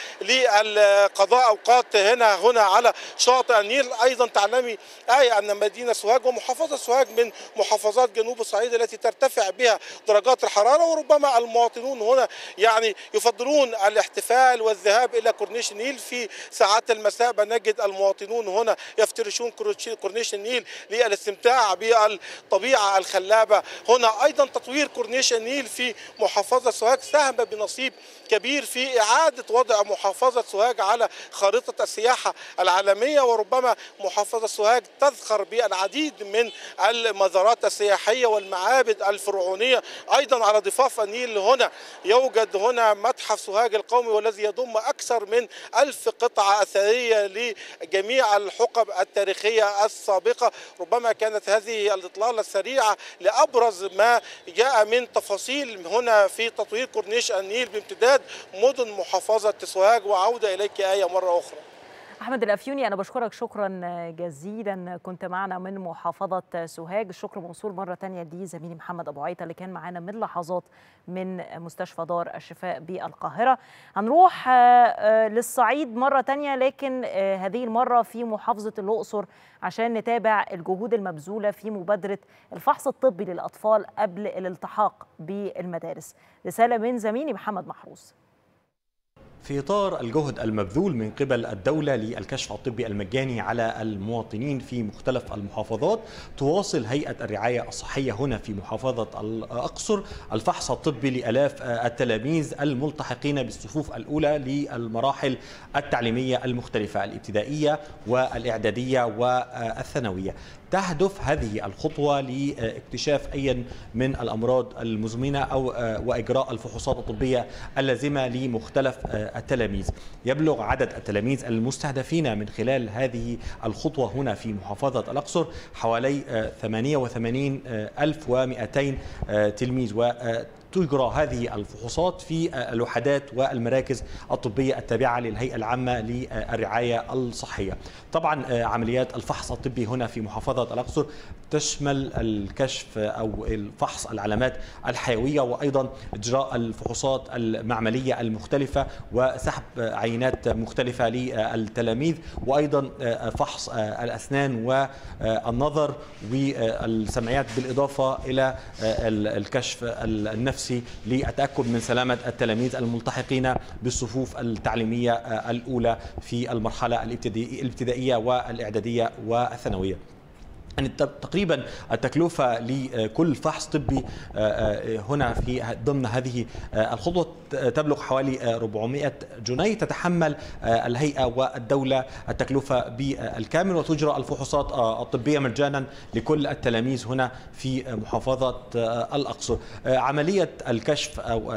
ولقضاء أوقات هنا هنا على شاطئ النيل. أيضا تعلمي آية أن مدينة سوهاج ومحافظة سوهاج من محافظات جنوب الصعيد التي ترتفع بها درجات الحرارة، وربما المواطنون هنا يعني يفضلون الاحتفال والذهاب إلى كورنيش النيل في ساعات المساء. بنجد المواطنون هنا يفترشون كورنيش النيل للاستمتاع بالطبيعة الخلابة. هنا أيضا تطوير كورنيش النيل في محافظة سوهاج ساهم بنصيب كبير في إعادة وضع محافظة سوهاج على خارطة السياحة العالمية، وربما محافظة سوهاج تذخر بالعديد من المزارات السياحية والمعابد الفرعونية. أيضا على ضفاف النيل هنا يوجد هنا متحف سوهاج القومي والذي يضم أكثر من ألف قطعة أثرية لجميع الحقب التاريخية السابقة. ربما كانت هذه الإطلالة السريعة لأبرز ما جاء من تفاصيل هنا في تطوير كورنيش النيل بامتداد مدن محافظة سوهاج. وعودة إليك آية مرة أخرى. أحمد الأفيوني، أنا بشكرك شكرا جزيلا، كنت معنا من محافظة سوهاج. الشكر موصول مرة تانية دي زميلي محمد أبو عيطة اللي كان معنا من لحظات من مستشفى دار الشفاء بالقاهرة. هنروح للصعيد مرة تانية، لكن هذه المرة في محافظة الأقصر عشان نتابع الجهود المبذولة في مبادرة الفحص الطبي للأطفال قبل الالتحاق بالمدارس. رسالة من زميلي محمد محروس. في إطار الجهد المبذول من قبل الدولة للكشف الطبي المجاني على المواطنين في مختلف المحافظات، تواصل هيئة الرعاية الصحية هنا في محافظة الأقصر الفحص الطبي لآلاف التلاميذ الملتحقين بالصفوف الأولى للمراحل التعليمية المختلفة الابتدائية والإعدادية والثانوية. تهدف هذه الخطوة لاكتشاف أي من الأمراض المزمنة أو وإجراء الفحوصات الطبية اللازمة لمختلف التلاميذ. يبلغ عدد التلاميذ المستهدفين من خلال هذه الخطوة هنا في محافظة الأقصر حوالي ثمانية وثمانين ألف ومئتين تلميذ، و تجرى هذه الفحوصات في الوحدات والمراكز الطبية التابعة للهيئة العامة للرعاية الصحية. طبعا عمليات الفحص الطبي هنا في محافظة الأقصر تشمل الكشف أو الفحص العلامات الحيوية، وأيضا إجراء الفحوصات المعملية المختلفة وسحب عينات مختلفة للتلاميذ، وأيضا فحص الأسنان والنظر والسمعيات، بالإضافة إلى الكشف النفسي للتأكد من سلامة التلاميذ الملتحقين بالصفوف التعليمية الأولى في المرحلة الابتدائية والإعدادية والثانوية. يعني تقريبا التكلفة لكل فحص طبي هنا في ضمن هذه الخطوة تبلغ حوالي أربعمئة جنيه. تتحمل الهيئة والدولة التكلفة بالكامل، وتجرى الفحوصات الطبية مجانا لكل التلاميذ هنا في محافظة الأقصر. عملية الكشف أو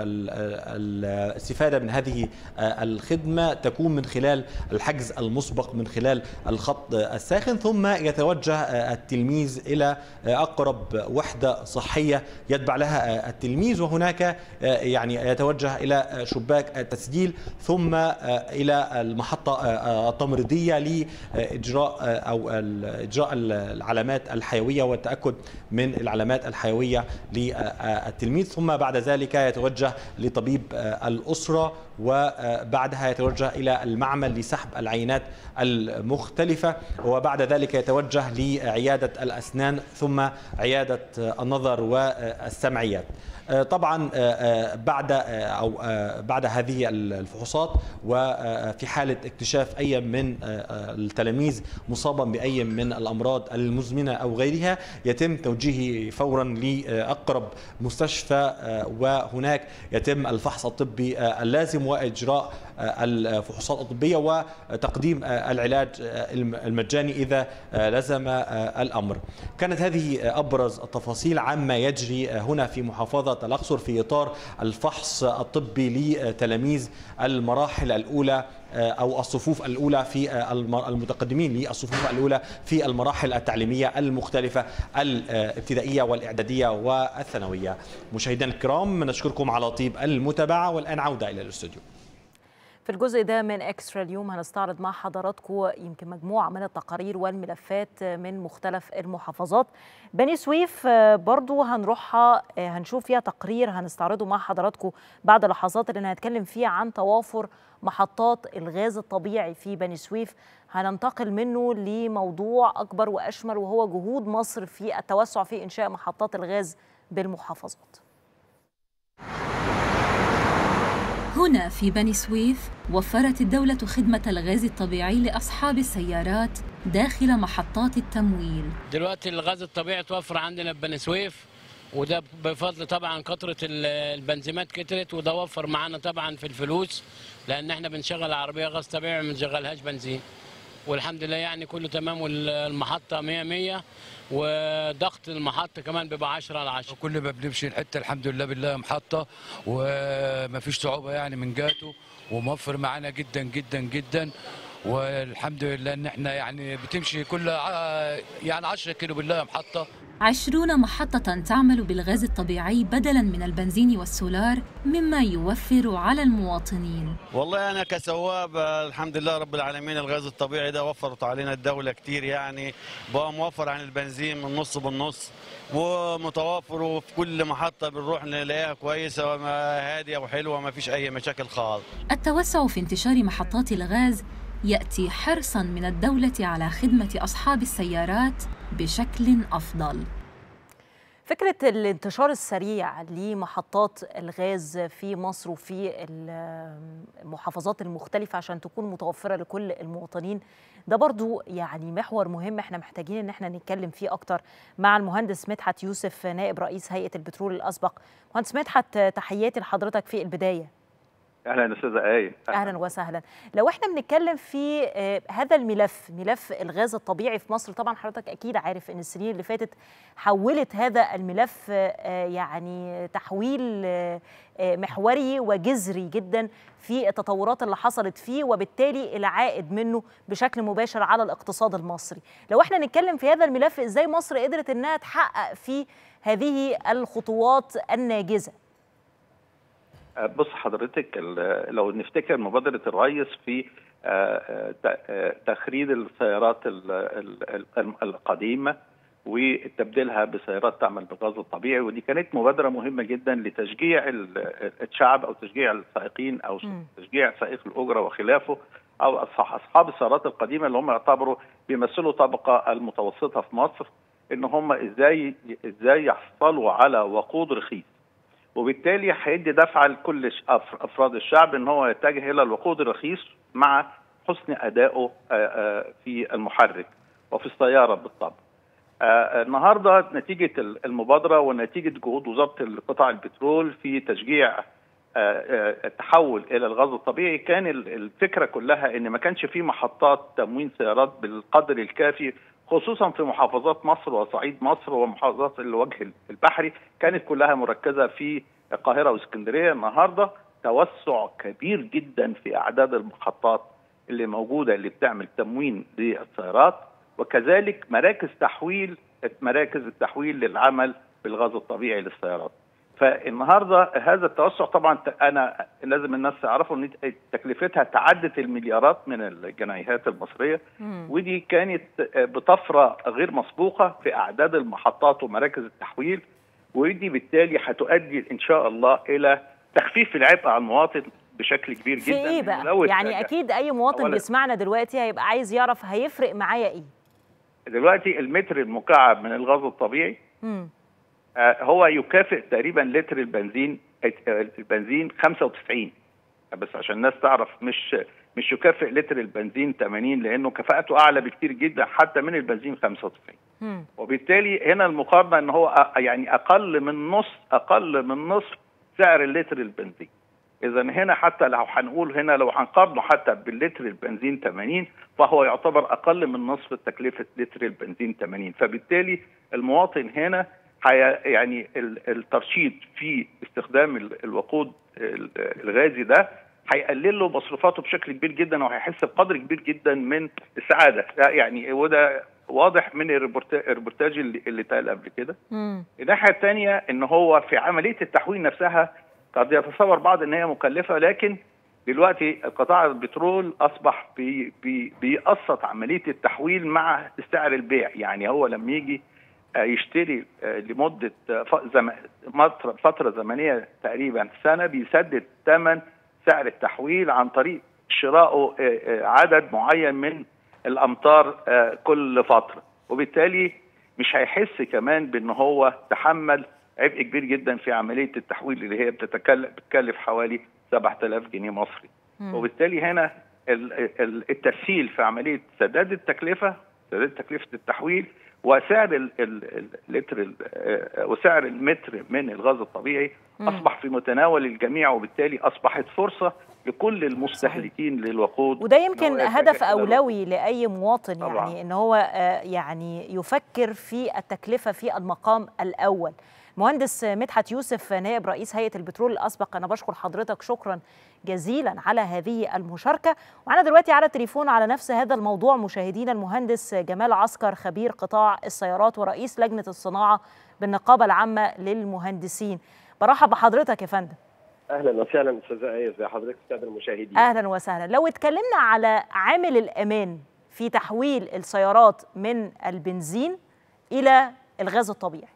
الاستفادة من هذه الخدمة تكون من خلال الحجز المسبق من خلال الخط الساخن، ثم يتوجه التلميذ إلى أقرب وحدة صحية يتبع لها التلميذ، وهناك يعني يتوجه إلى شباك التسجيل ثم إلى المحطة التمريضية لإجراء أو إجراء العلامات الحيوية والتأكد من العلامات الحيوية للتلميذ، ثم بعد ذلك يتوجه لطبيب الأسرة، وبعدها يتوجه إلى المعمل لسحب العينات المختلفة، وبعد ذلك يتوجه لعيادة الأسنان ثم عيادة النظر والسمعيات. طبعا بعد او بعد هذه الفحوصات وفي حاله اكتشاف اي من التلاميذ مصابا باي من الامراض المزمنه او غيرها يتم توجيهه فورا لاقرب مستشفى، وهناك يتم الفحص الطبي اللازم واجراء الفحوصات الطبيه وتقديم العلاج المجاني اذا لزم الامر. كانت هذه ابرز التفاصيل عما يجري هنا في محافظه الأقصر في إطار الفحص الطبي لتلاميذ المراحل الأولى أو الصفوف الأولى في المتقدمين للصفوف الأولى في المراحل التعليمية المختلفة الابتدائية والإعدادية والثانوية. مشاهدينا الكرام، نشكركم على طيب المتابعة، والآن عودة إلى الاستوديو. في الجزء ده من اكسترا اليوم هنستعرض مع حضراتكم يمكن مجموعة من التقارير والملفات من مختلف المحافظات. بني سويف برضو هنروحها هنشوف فيها تقرير هنستعرضه مع حضراتكم بعد لحظات، اللي هنتكلم فيها عن توافر محطات الغاز الطبيعي في بني سويف. هننتقل منه لموضوع أكبر وأشمل، وهو جهود مصر في التوسع في إنشاء محطات الغاز بالمحافظات. هنا في بني سويف وفرت الدولة خدمة الغاز الطبيعي لأصحاب السيارات داخل محطات التمويل. دلوقتي الغاز الطبيعي توفر عندنا في بني سويف، وده بفضل طبعا كثرة البنزيمات كترت، وده وفر معانا طبعا في الفلوس، لأن احنا بنشغل عربية غاز طبيعي ما بنشغلهاش بنزين، والحمد لله يعني كله تمام، والمحطة مية مية، وضغط المحطة كمان بيبقى عشرة على عشرة. كل ما بنمشي الحتة الحمد لله بالله محطة وما فيش صعوبة يعني من جاته، وموفر معانا جدا جدا جدا، والحمد لله ان احنا يعني بتمشي كل يعني عشرة كيلو بالله محطة. عشرون محطة تعمل بالغاز الطبيعي بدلاً من البنزين والسولار، مما يوفر على المواطنين. والله أنا كسواب الحمد لله رب العالمين، الغاز الطبيعي ده وفرت علينا الدولة كتير، يعني بقى موفر عن البنزين من نص بالنص، ومتوافر، وفي كل محطة بنروح نلاقيها كويسة وهادية وحلوة وما فيش أي مشاكل خالص. التوسع في انتشار محطات الغاز يأتي حرصاً من الدولة على خدمة أصحاب السيارات بشكل أفضل. فكرة الانتشار السريع لمحطات الغاز في مصر وفي المحافظات المختلفة عشان تكون متوفرة لكل المواطنين، ده برضو يعني محور مهم احنا محتاجين ان احنا نتكلم فيه اكتر مع المهندس مدحت يوسف نائب رئيس هيئة البترول الأسبق. مهندس مدحت، تحياتي لحضرتك في البداية. اهلا استاذه ايه. اهلا وسهلا. لو احنا بنتكلم في هذا الملف، ملف الغاز الطبيعي في مصر، طبعا حضرتك اكيد عارف ان السنين اللي فاتت حولت هذا الملف يعني تحويل محوري وجذري جدا في التطورات اللي حصلت فيه، وبالتالي العائد منه بشكل مباشر على الاقتصاد المصري. لو احنا نتكلم في هذا الملف، ازاي مصر قدرت انها تحقق فيه هذه الخطوات الناجزة؟ بص حضرتك، لو نفتكر مبادرة الرئيس في تخريج السيارات القديمة وتبديلها بسيارات تعمل بالغاز الطبيعي، ودي كانت مبادرة مهمة جدا لتشجيع الشعب أو تشجيع السائقين أو تشجيع سائق الأجرة وخلافه، أو أصحاب السيارات القديمة اللي هم يعتبروا بيمثلوا طبقة المتوسطة في مصر، إن هم إزاي إزاي يحصلوا على وقود رخيص، وبالتالي هيدي دفعه لكل افراد الشعب ان هو يتجه الى الوقود الرخيص مع حسن ادائه في المحرك وفي السياره بالطبع. النهارده نتيجه المبادره ونتيجه جهود وزاره قطاع البترول في تشجيع التحول الى الغاز الطبيعي، كان الفكره كلها ان ما كانش في محطات تموين سيارات بالقدر الكافي، خصوصا في محافظات مصر وصعيد مصر ومحافظات الوجه البحري، كانت كلها مركزه في القاهره واسكندريه. النهارده توسع كبير جدا في اعداد المحطات اللي موجوده اللي بتعمل تموين للسيارات، وكذلك مراكز تحويل مراكز التحويل للعمل بالغاز الطبيعي للسيارات. فالنهارده هذا التوسع طبعا انا لازم الناس تعرفوا ان تكلفتها تعدت المليارات من الجنيهات المصريه، مم. ودي كانت بطفره غير مسبوقه في اعداد المحطات ومراكز التحويل، ودي بالتالي هتؤدي ان شاء الله الى تخفيف العبء على المواطن بشكل كبير في جدا. ايه بقى؟ يعني اكيد اي مواطن بيسمعنا دلوقتي هيبقى عايز يعرف هيفرق معايا ايه. دلوقتي المتر المكعب من الغاز الطبيعي مم. هو يكافئ تقريبا لتر البنزين البنزين خمسة وتسعين، بس عشان الناس تعرف، مش مش يكافئ لتر البنزين ثمانين، لانه كفاءته اعلى بكتير جدا حتى من البنزين خمسة وتسعين. مم. وبالتالي هنا المقارنه ان هو يعني اقل من نص اقل من نصف سعر اللتر البنزين. اذا هنا حتى لو هنقول هنا لو هنقارنه حتى باللتر البنزين ثمانين، فهو يعتبر اقل من نصف تكلفه لتر البنزين ثمانين. فبالتالي المواطن هنا يعني الترشيد في استخدام الوقود الغازي ده هيقلل له مصروفاته بشكل كبير جدا، وهيحس بقدر كبير جدا من السعاده. يعني وده واضح من الريبورتاج اللي اللي اتقال قبل كده. الناحيه الثانيه ان هو في عمليه التحويل نفسها قد يتصور بعض ان هي مكلفه، لكن دلوقتي قطاع البترول اصبح بي بي بيقسط عمليه التحويل مع سعر البيع. يعني هو لما يجي يشتري لمده فتره زمنيه تقريبا سنه بيسدد ثمن سعر التحويل عن طريق شرائه عدد معين من الامتار كل فتره، وبالتالي مش هيحس كمان بان هو تحمل عبء كبير جدا في عمليه التحويل اللي هي بتتكلف حوالي سبعة آلاف جنيه مصري. م. وبالتالي هنا التسهيل في عمليه سداد التكلفه، سداد تكلفه التحويل، وسعر اللتر وسعر المتر من الغاز الطبيعي م. اصبح في متناول الجميع، وبالتالي اصبحت فرصه لكل المستهلكين للوقود. وده يمكن هدف اولوي لاي مواطن طبعا. يعني ان هو يعني يفكر في التكلفه في المقام الاول. مهندس مدحت يوسف نائب رئيس هيئة البترول الأسبق، أنا بشكر حضرتك شكرا جزيلا على هذه المشاركة. وأنا دلوقتي على التليفون على نفس هذا الموضوع مشاهدينا المهندس جمال عسكر خبير قطاع السيارات ورئيس لجنة الصناعة بالنقابة العامة للمهندسين. برحب بحضرتك يا فندم. أهلا وسهلا أستاذة آية، ازي حضرتك السادة المشاهدين؟ أهلا وسهلا. لو اتكلمنا على عامل الأمان في تحويل السيارات من البنزين إلى الغاز الطبيعي.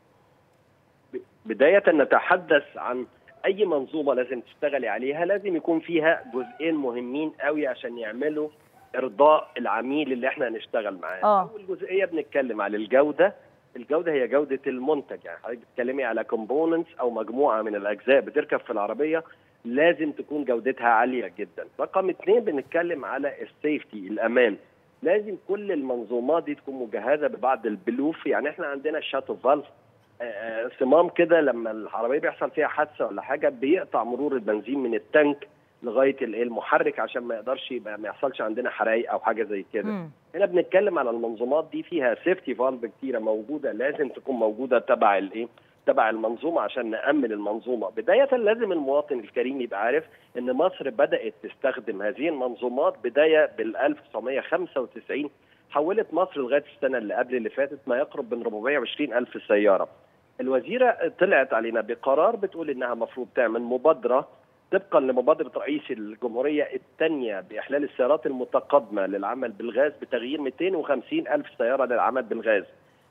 بداية نتحدث عن أي منظومة لازم تشتغلي عليها، لازم يكون فيها جزئين مهمين قوي عشان يعملوا إرضاء العميل اللي احنا هنشتغل معاه. آه. أول جزئية بنتكلم على الجودة. الجودة هي جودة المنتج، يعني حضرتك بتتكلمي على كومبوننتس أو مجموعة من الأجزاء بتركب في العربية لازم تكون جودتها عالية جدا. رقم اثنين بنتكلم على السيفتي، الأمان. لازم كل المنظومات دي تكون مجهزة ببعض البلوف. يعني احنا عندنا الشاتو فالف، صمام كده لما العربيه بيحصل فيها حادثه ولا حاجه بيقطع مرور البنزين من التانك لغايه المحرك عشان ما يقدرش يبقى ما يحصلش عندنا حرايق او حاجه زي كده. م. هنا بنتكلم على المنظومات دي فيها سيفتي فالف كتيره موجوده، لازم تكون موجوده تبع الايه؟ تبع المنظومه عشان نامن المنظومه. بدايه لازم المواطن الكريم يبقى عارف ان مصر بدات تستخدم هذه المنظومات بدايه بال ألف وتسعمائة وخمسة وتسعين. حولت مصر لغايه السنه اللي قبل اللي فاتت ما يقرب من أربعمائة وعشرين ألف سياره. الوزيرة طلعت علينا بقرار بتقول إنها مفروض تعمل مبادرة طبقا لمبادرة رئيس الجمهورية الثانية بإحلال السيارات المتقدمة للعمل بالغاز بتغيير مئتين وخمسين ألف سيارة للعمل بالغاز،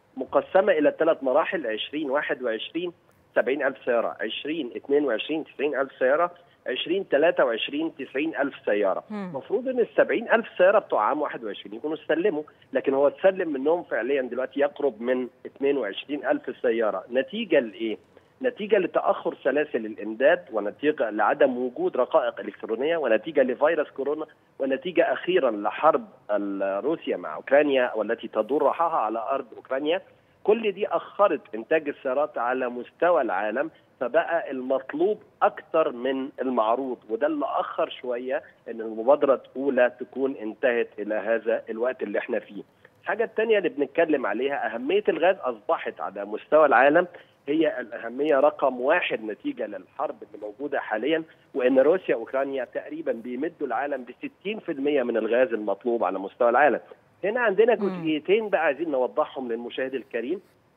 مقسمة إلى ثلاث مراحل: عشرين واحد وعشرين سبعين ألف سيارة، عشرين اثنين وعشرين تسعين ألف سيارة، عشرين ثلاثة وعشرين تسعين ألف سيارة. المفروض ان ال سبعين ألف سيارة بتوع عام واحد وعشرين يكونوا استلموا، لكن هو اتسلم منهم فعليا دلوقتي يقرب من اثنين وعشرين ألف سيارة. نتيجة لإيه؟ نتيجة لتأخر سلاسل الإمداد، ونتيجة لعدم وجود رقائق إلكترونية، ونتيجة لفيروس كورونا، ونتيجة أخيرا لحرب روسيا مع أوكرانيا والتي تدور رحاها على أرض أوكرانيا. كل دي أخرت إنتاج السيارات على مستوى العالم، فبقى المطلوب أكثر من المعروض، وده اللي أخر شوية إن المبادرة الأولى تكون انتهت إلى هذا الوقت اللي احنا فيه. الحاجة الثانية اللي بنتكلم عليها أهمية الغاز أصبحت على مستوى العالم هي الأهمية رقم واحد نتيجة للحرب اللي موجودة حاليا، وإن روسيا وأوكرانيا تقريبا بيمدوا العالم ب ستين بالمئة من الغاز المطلوب على مستوى العالم. هنا عندنا جزئيتين بقى عايزين نوضحهم للمشاهد الكريم.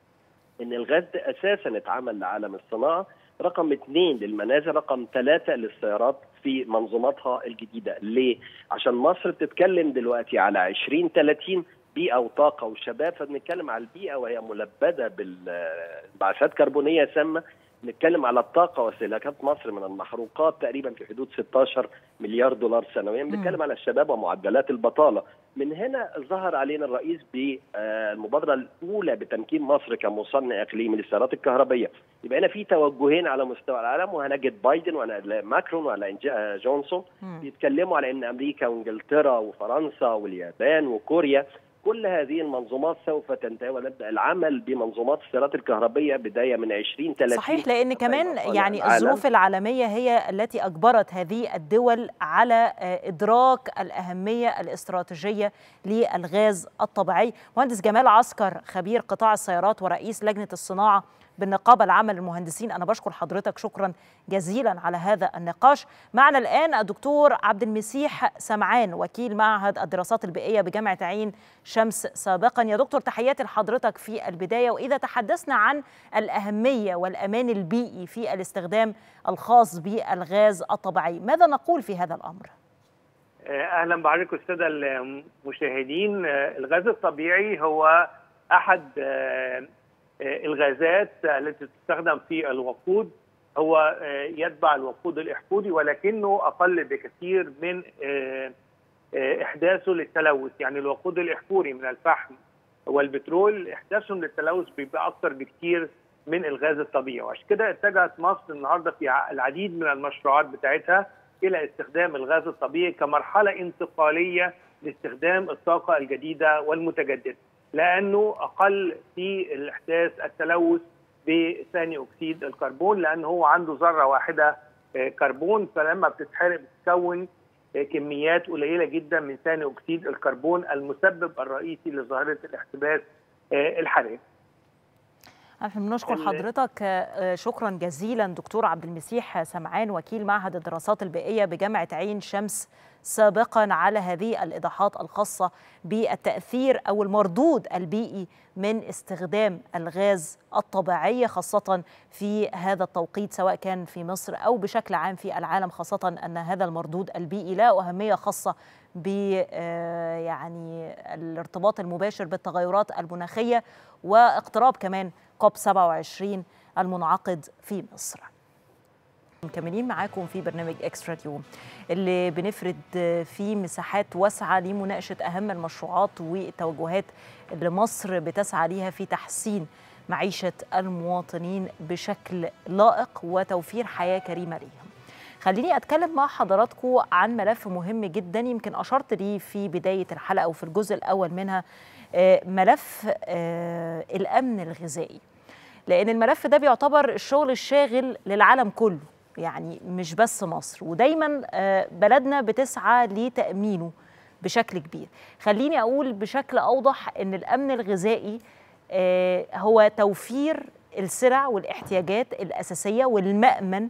إن الغاز ده أساسا اتعمل لعالم الصناعة، رقم اثنين للمنازل، رقم ثلاثة للسيارات في منظوماتها الجديدة. ليه؟ عشان مصر بتتكلم دلوقتي على عشرين ثلاثين بيئة وطاقة وشباب، فبنتكلم على البيئة وهي ملبدة بالانبعاثات كربونية سامة. نتكلم على الطاقة واستهلاكات مصر من المحروقات تقريبا في حدود ستة عشر مليار دولار سنويا. بنتكلم على الشباب ومعدلات البطالة. من هنا ظهر علينا الرئيس بالمبادرة الأولى بتمكين مصر كمصنع إقليمي للسيارات الكهربية. يبقى هنا في توجهين على مستوى العالم، وهنجد بايدن وماكرون وعلى جونسون بيتكلموا على أن أمريكا وإنجلترا وفرنسا واليابان وكوريا كل هذه المنظومات سوف تنتهي، ونبدا العمل بمنظومات السيارات الكهربيه بدايه من عشرين ثلاثين. صحيح، لان كمان يعني الظروف العالميه هي التي اجبرت هذه الدول على ادراك الاهميه الاستراتيجيه للغاز الطبيعي. مهندس جمال عسكر خبير قطاع السيارات ورئيس لجنه الصناعه بالنقابة العامة للمهندسين. أنا بشكر حضرتك شكرا جزيلا على هذا النقاش. معنا الآن الدكتور عبد المسيح سمعان وكيل معهد الدراسات البيئية بجامعة عين شمس سابقا. يا دكتور تحياتي لحضرتك في البداية. وإذا تحدثنا عن الأهمية والأمان البيئي في الاستخدام الخاص بالغاز الطبيعي، ماذا نقول في هذا الأمر؟ أهلا بحضرتك السادة المشاهدين. الغاز الطبيعي هو أحد الغازات التي تستخدم في الوقود، هو يتبع الوقود الإحفوري ولكنه أقل بكثير من إحداثه للتلوث. يعني الوقود الإحفوري من الفحم والبترول إحداثهم للتلوث بيبقى أكثر بكثير من الغاز الطبيعي، وعشان كده اتجهت مصر النهارده في العديد من المشروعات بتاعتها إلى استخدام الغاز الطبيعي كمرحلة انتقالية لاستخدام الطاقة الجديدة والمتجددة، لأنه أقل في الإحداث التلوث بثاني أكسيد الكربون، لأنه هو عنده ذرة واحدة كربون، فلما بتتحرق بتكون كميات قليلة جدا من ثاني أكسيد الكربون المسبب الرئيسي لظاهرة الاحتباس الحراري. احنا بنشكر حضرتك شكرا جزيلا دكتور عبد المسيح سمعان وكيل معهد الدراسات البيئية بجامعة عين شمس سابقا على هذه الإيضاحات الخاصة بالتأثير أو المردود البيئي من استخدام الغاز الطبيعي خاصة في هذا التوقيت سواء كان في مصر أو بشكل عام في العالم، خاصة أن هذا المردود البيئي له أهمية خاصة ب يعني الارتباط المباشر بالتغيرات المناخية واقتراب كمان كوب سبعة وعشرين المنعقد في مصر. مكملين معاكم في برنامج إكسترا اليوم اللي بنفرد فيه مساحات واسعة لمناقشة أهم المشروعات والتوجهات اللي مصر بتسعى ليها في تحسين معيشة المواطنين بشكل لائق وتوفير حياة كريمة ليهم. خليني أتكلم مع حضراتكم عن ملف مهم جدا يمكن أشرت ليه في بداية الحلقة وفي الجزء الأول منها، ملف الأمن الغذائي، لأن الملف ده بيعتبر الشغل الشاغل للعالم كله، يعني مش بس مصر، ودايما بلدنا بتسعى لتأمينه بشكل كبير. خليني أقول بشكل أوضح أن الأمن الغذائي هو توفير السلع والاحتياجات الأساسية والمأمن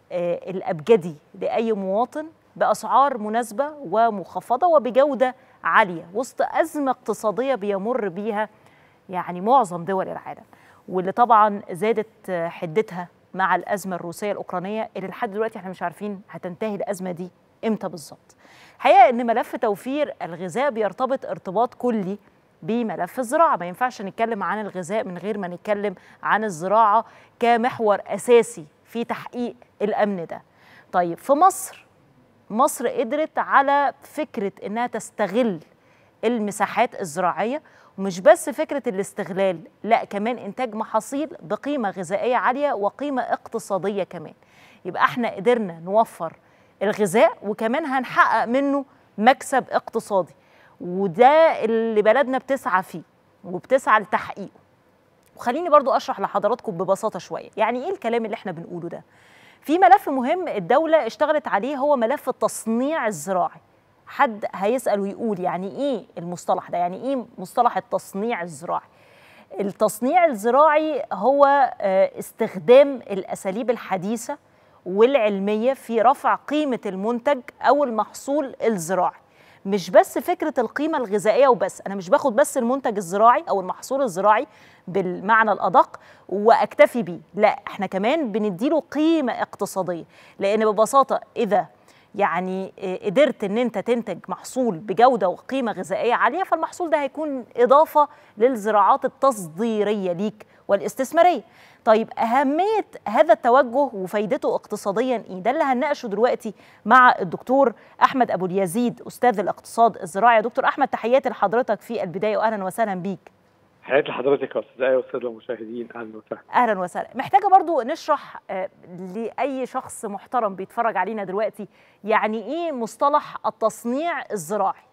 الأبجدي لأي مواطن بأسعار مناسبة ومخفضة وبجودة عالية وسط أزمة اقتصادية بيمر بيها يعني معظم دول العالم، واللي طبعا زادت حدتها مع الأزمة الروسية الأوكرانية اللي لحد دلوقتي احنا مش عارفين هتنتهي الأزمة دي امتى بالظبط. الحقيقة ان ملف توفير الغذاء بيرتبط ارتباط كلي بملف الزراعة، ما ينفعش نتكلم عن الغذاء من غير ما نتكلم عن الزراعة كمحور أساسي في تحقيق الأمن ده. طيب في مصر مصر قدرت على فكرة إنها تستغل المساحات الزراعية، ومش بس فكرة الاستغلال، لا كمان إنتاج محاصيل بقيمة غذائية عالية وقيمة اقتصادية كمان. يبقى احنا قدرنا نوفر الغذاء وكمان هنحقق منه مكسب اقتصادي، وده اللي بلدنا بتسعى فيه وبتسعى لتحقيقه. وخليني برضو أشرح لحضراتكم ببساطة شوية يعني إيه الكلام اللي احنا بنقوله ده. في ملف مهم الدولة اشتغلت عليه هو ملف التصنيع الزراعي. حد هيسأل ويقول يعني ايه المصطلح ده؟ يعني ايه مصطلح التصنيع الزراعي؟ التصنيع الزراعي هو استخدام الأساليب الحديثة والعلمية في رفع قيمة المنتج أو المحصول الزراعي. مش بس فكرة القيمة الغذائية وبس، أنا مش باخد بس المنتج الزراعي أو المحصول الزراعي بالمعنى الأدق وأكتفي بيه، لا احنا كمان بنديله قيمة اقتصادية، لأن ببساطة إذا يعني قدرت ان انت تنتج محصول بجودة وقيمة غذائية عالية فالمحصول ده هيكون إضافة للزراعات التصديرية ليك والاستثمارية. طيب أهمية هذا التوجه وفايدته اقتصاديا إيه؟ ده اللي هنناقشه دلوقتي مع الدكتور أحمد أبو اليزيد أستاذ الاقتصاد الزراعي. دكتور أحمد تحياتي لحضرتك في البداية وأهلا وسهلا بيك. حياتي لحضرتك يا أستاذ آية وأستاذ المشاهدين، أهلا وسهلا. أهلا وسهلا. محتاجة برضو نشرح آه لأي شخص محترم بيتفرج علينا دلوقتي يعني إيه مصطلح التصنيع الزراعي؟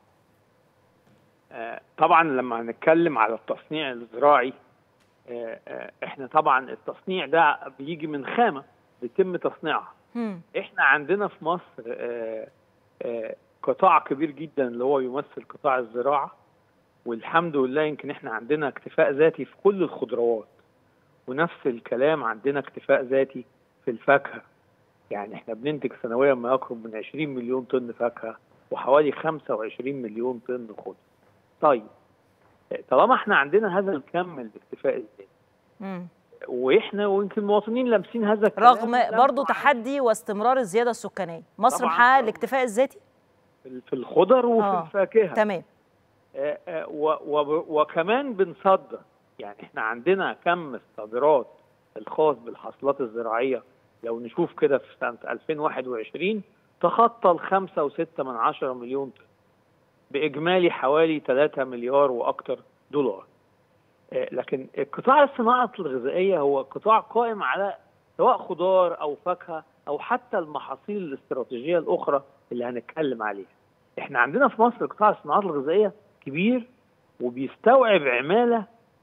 آه طبعا لما هنتكلم على التصنيع الزراعي آه آه احنا طبعا التصنيع ده بيجي من خامة بيتم تصنيعها. م. احنا عندنا في مصر آه آه قطاع كبير جدا اللي هو يمثل قطاع الزراعة، والحمد لله يمكن احنا عندنا اكتفاء ذاتي في كل الخضروات، ونفس الكلام عندنا اكتفاء ذاتي في الفاكهه. يعني احنا بننتج سنويا ما يقرب من عشرين مليون طن فاكهه وحوالي خمسة وعشرين مليون طن خضر. طيب طالما احنا عندنا هذا الكم من الاكتفاء الذاتي واحنا ويمكن المواطنين لامسين هذا الكلام رغم برضو تحدي واستمرار الزياده السكانيه، مصر محققه الاكتفاء الذاتي في الخضر وفي آه. الفاكهه. تمام. آه آه وكمان بنصدر، يعني احنا عندنا كم الصادرات الخاص بالحاصلات الزراعيه لو نشوف كده في سنه ألفين وواحد وعشرين تخطى ال خمسة وستة من عشرة مليون طن باجمالي حوالي ثلاثة مليار واكثر دولار. آه لكن قطاع الصناعه الغذائيه هو قطاع قائم على سواء خضار او فاكهه او حتى المحاصيل الاستراتيجيه الاخرى اللي هنتكلم عليها. احنا عندنا في مصر قطاع الصناعات الغذائيه كبير وبيستوعب عماله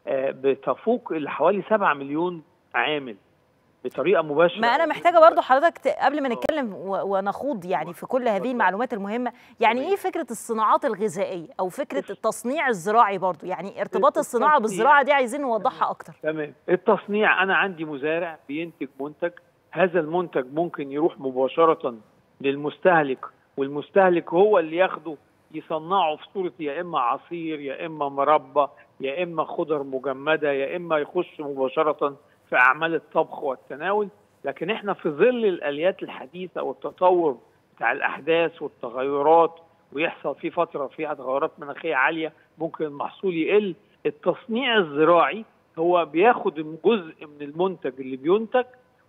بتفوق حوالي سبعة مليون عامل بطريقه مباشره. ما انا محتاجه برضو حضرتك قبل ما نتكلم ونخوض يعني في كل هذه المعلومات المهمه، يعني ايه فكره الصناعات الغذائيه او فكره التصنيع الزراعي برضو؟ يعني ارتباط الصناعه بالزراعه دي عايزين نوضحها اكتر. تمام. التصنيع، انا عندي مزارع بينتج منتج، هذا المنتج ممكن يروح مباشره للمستهلك والمستهلك هو اللي ياخده يصنعه في صوره يا اما عصير يا اما مربى يا اما خضر مجمده يا اما يخش مباشره في اعمال الطبخ والتناول. لكن احنا في ظل الاليات الحديثه والتطور بتاع الاحداث والتغيرات ويحصل في فتره فيها تغيرات مناخيه عاليه ممكن المحصول يقل، التصنيع الزراعي هو بياخد جزء من المنتج اللي بينتج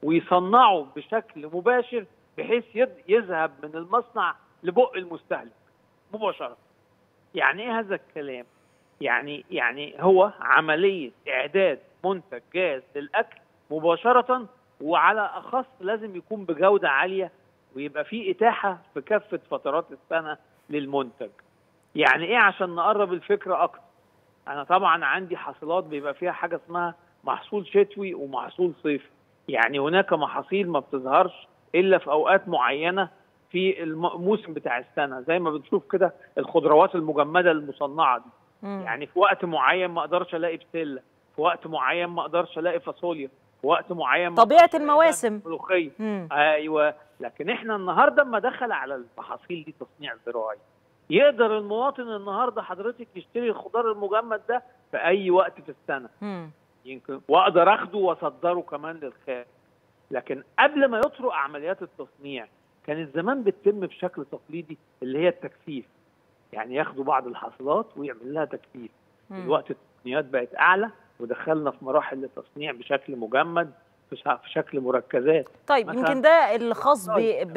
ويصنعه بشكل مباشر بحيث يذهب من المصنع لبق المستهلك مباشره. يعني ايه هذا الكلام؟ يعني يعني هو عمليه اعداد منتج جاهز للاكل مباشره، وعلى اخص لازم يكون بجوده عاليه ويبقى فيه اتاحه في كافه فترات السنه للمنتج. يعني ايه عشان نقرب الفكره اكتر؟ انا طبعا عندي حاصلات بيبقى فيها حاجه اسمها محصول شتوي ومحصول صيفي. يعني هناك محاصيل ما بتظهرش الا في اوقات معينه في الموسم بتاع السنه، زي ما بنشوف كده الخضروات المجمده المصنعه دي. مم. يعني في وقت معين ما اقدرش الاقي بسله، في وقت معين ما اقدرش الاقي فاصوليا، في وقت معين ما طبيعه المواسم ملوخيه. ايوه. لكن احنا النهارده اما دخل على المحاصيل دي تصنيع زراعي، يقدر المواطن النهارده حضرتك يشتري الخضار المجمد ده في اي وقت في السنه. مم. يمكن واقدر اخده واصدره كمان للخارج. لكن قبل ما يطرق عمليات التصنيع كانت زمان بتتم بشكل تقليدي اللي هي التكثيف. يعني ياخدوا بعض الحاصلات ويعمل لها تكثيف. دلوقتي التقنيات بقت اعلى ودخلنا في مراحل التصنيع بشكل مجمد في شكل مركزات. طيب يمكن ده الخاص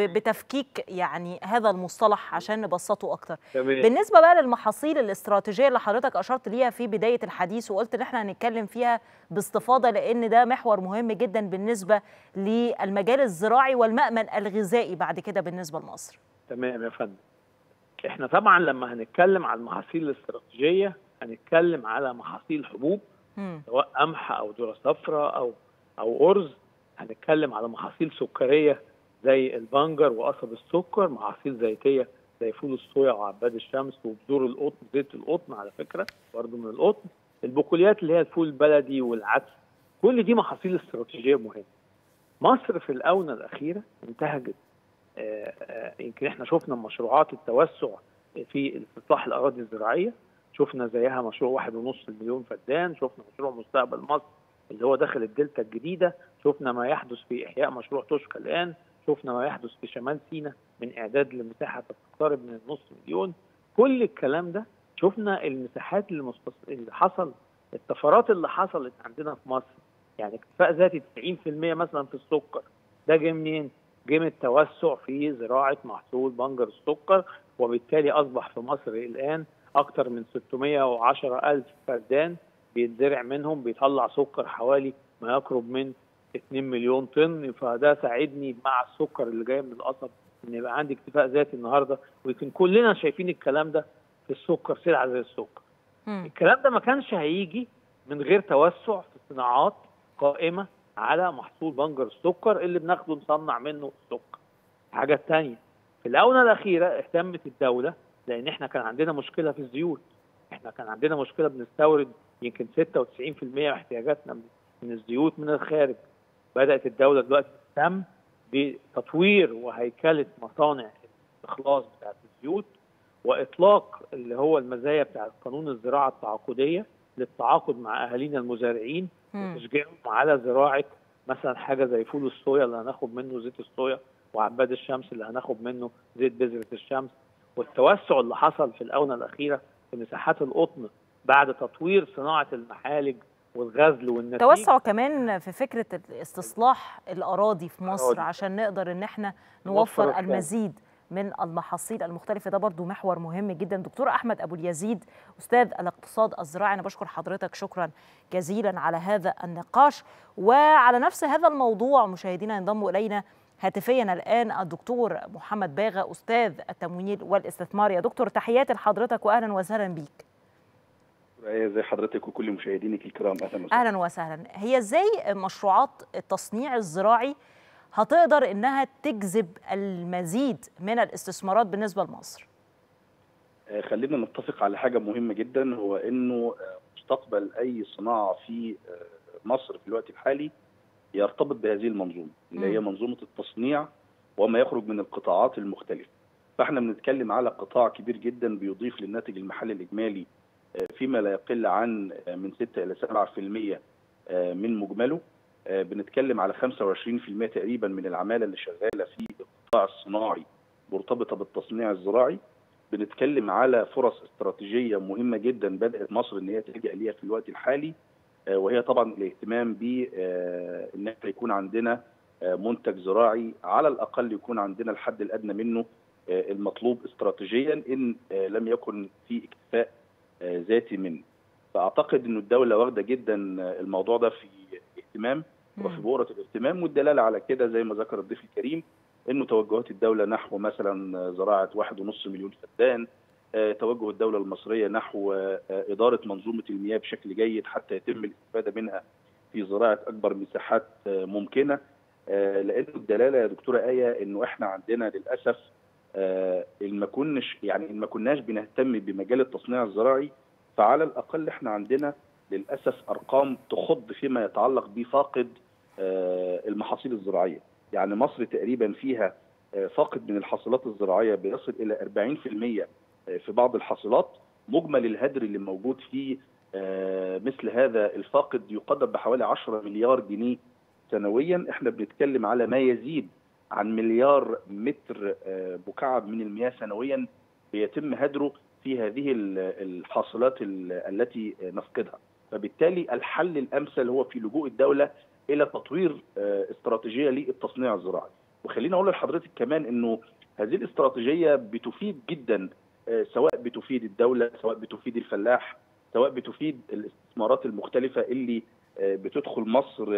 بتفكيك يعني هذا المصطلح عشان نبسطه اكتر. تمام. بالنسبه بقى للمحاصيل الاستراتيجيه اللي حضرتك اشرت ليها في بدايه الحديث وقلت ان احنا هنتكلم فيها باستفاضه لان ده محور مهم جدا بالنسبه للمجال الزراعي والمأمن الغذائي بعد كده بالنسبه لمصر. تمام يا فندم. احنا طبعا لما هنتكلم على المحاصيل الاستراتيجيه هنتكلم على محاصيل حبوب م. سواء قمح او ذره صفراء او او ارز. هنتكلم على محاصيل سكريه زي البنجر وقصب السكر، محاصيل زيتيه زي فول الصويا وعباد الشمس وبذور القطن، زيت القطن على فكره برضه من القطن، البقوليات اللي هي الفول البلدي والعدس. كل دي محاصيل استراتيجيه مهمه. مصر في الاونه الاخيره انتهجت آآ آآ يمكن احنا شفنا مشروعات التوسع في استصلاح الاراضي الزراعيه، شفنا زيها مشروع واحد ونص مليون فدان، شفنا مشروع مستقبل مصر اللي هو داخل الدلتا الجديده، شفنا ما يحدث في احياء مشروع توشكا الان، شفنا ما يحدث في شمال سيناء من اعداد لمساحه تقترب من النص مليون. كل الكلام ده شفنا المساحات اللي, مستص... اللي حصل، الطفرات اللي حصلت عندنا في مصر. يعني اكتفاء ذاتي تسعين في المية مثلا في السكر، ده جه منين؟ جه من التوسع في زراعه محصول بنجر السكر، وبالتالي اصبح في مصر الان اكثر من ستمائة وعشرة ألف فدان بيتزرع منهم بيطلع سكر حوالي ما يقرب من اتنين مليون طن. فده ساعدني مع السكر اللي جاي من القصب ان يبقى عندي اكتفاء ذاتي النهارده، ويمكن كلنا شايفين الكلام ده في السكر، سلعه زي السكر. م. الكلام ده ما كانش هيجي من غير توسع في صناعات قائمه على محصول بنجر السكر اللي بناخده نصنع منه السكر. حاجه ثانيه، في الاونه الاخيره اهتمت الدوله لان احنا كان عندنا مشكله في الزيوت. احنا كان عندنا مشكله بنستورد يمكن ستة وتسعين في المية من احتياجاتنا من الزيوت من الخارج. بدات الدوله دلوقتي تهتم بتطوير وهيكله مصانع الاخلاص بتاعت الزيوت، واطلاق اللي هو المزايا بتاعت قانون الزراعه التعاقديه للتعاقد مع اهالينا المزارعين وتشجيعهم على زراعه مثلا حاجه زي فول الصويا اللي هناخد منه زيت الصويا، وعباد الشمس اللي هناخد منه زيت بذره الشمس. والتوسع اللي حصل في الاونه الاخيره في مساحات القطن بعد تطوير صناعه المحالج والغزل والنسيج. توسع كمان في فكره استصلاح الاراضي في مصر أراضي. عشان نقدر ان احنا نوفر المزيد من المحاصيل المختلفة. ده برضو محور مهم جدا. دكتور أحمد أبو اليزيد أستاذ الاقتصاد الزراعي، أنا بشكر حضرتك شكرا جزيلا على هذا النقاش. وعلى نفس هذا الموضوع مشاهدينا ينضم إلينا هاتفيا الآن الدكتور محمد باغا أستاذ التمويل والاستثمار. يا دكتور تحياتي لحضرتك وأهلا وسهلا بيك. ازي حضرتك وكل مشاهدينك الكرام، اهلا وسهلا. اهلا وسهلا. هي ازاي مشروعات التصنيع الزراعي هتقدر انها تجذب المزيد من الاستثمارات بالنسبه لمصر؟ خلينا نتفق على حاجه مهمه جدا، هو انه مستقبل اي صناعه في مصر في الوقت الحالي يرتبط بهذه المنظومه اللي هي منظومه التصنيع وما يخرج من القطاعات المختلفه. فاحنا بنتكلم على قطاع كبير جدا بيضيف للناتج المحلي الاجمالي فيما لا يقل عن من ستة إلى سبعة بالمئة من مجمله. بنتكلم على خمسة وعشرين بالمئة تقريبا من العماله اللي شغاله في القطاع الصناعي مرتبطه بالتصنيع الزراعي. بنتكلم على فرص استراتيجيه مهمه جدا بدات مصر ان هي تلجا ليها في الوقت الحالي، وهي طبعا الاهتمام بان احنا يكون عندنا منتج زراعي على الاقل يكون عندنا الحد الادنى منه المطلوب استراتيجيا ان لم يكن في اكتفاء ذاتي منه. فاعتقد انه الدوله واخده جدا الموضوع ده في اهتمام وفي بؤره الاهتمام، والدلاله على كده زي ما ذكر الضيف الكريم انه توجهات الدوله نحو مثلا زراعه واحد ونص مليون فدان، توجه الدوله المصريه نحو اداره منظومه المياه بشكل جيد حتى يتم الاستفاده منها في زراعه اكبر مساحات ممكنه. لان الدلاله يا دكتوره ايه انه احنا عندنا للاسف ان ما كناش يعني ان ما كناش بنهتم بمجال التصنيع الزراعي، فعلى الاقل احنا عندنا للاسف ارقام تخض فيما يتعلق بفاقد المحاصيل الزراعيه. يعني مصر تقريبا فيها فاقد من الحاصلات الزراعيه بيصل الى أربعين بالمئة في بعض الحاصلات. مجمل الهدر اللي موجود في مثل هذا الفاقد يقدر بحوالي عشرة مليار جنيه سنويا. احنا بنتكلم على ما يزيد عن مليار متر مكعب من المياه سنويا بيتم هدره في هذه الحاصلات التي نفقدها. فبالتالي الحل الامثل هو في لجوء الدوله الى تطوير استراتيجيه للتصنيع الزراعي. وخليني اقول لحضرتك كمان انه هذه الاستراتيجيه بتفيد جدا، سواء بتفيد الدوله سواء بتفيد الفلاح سواء بتفيد الاستثمارات المختلفه اللي بتدخل مصر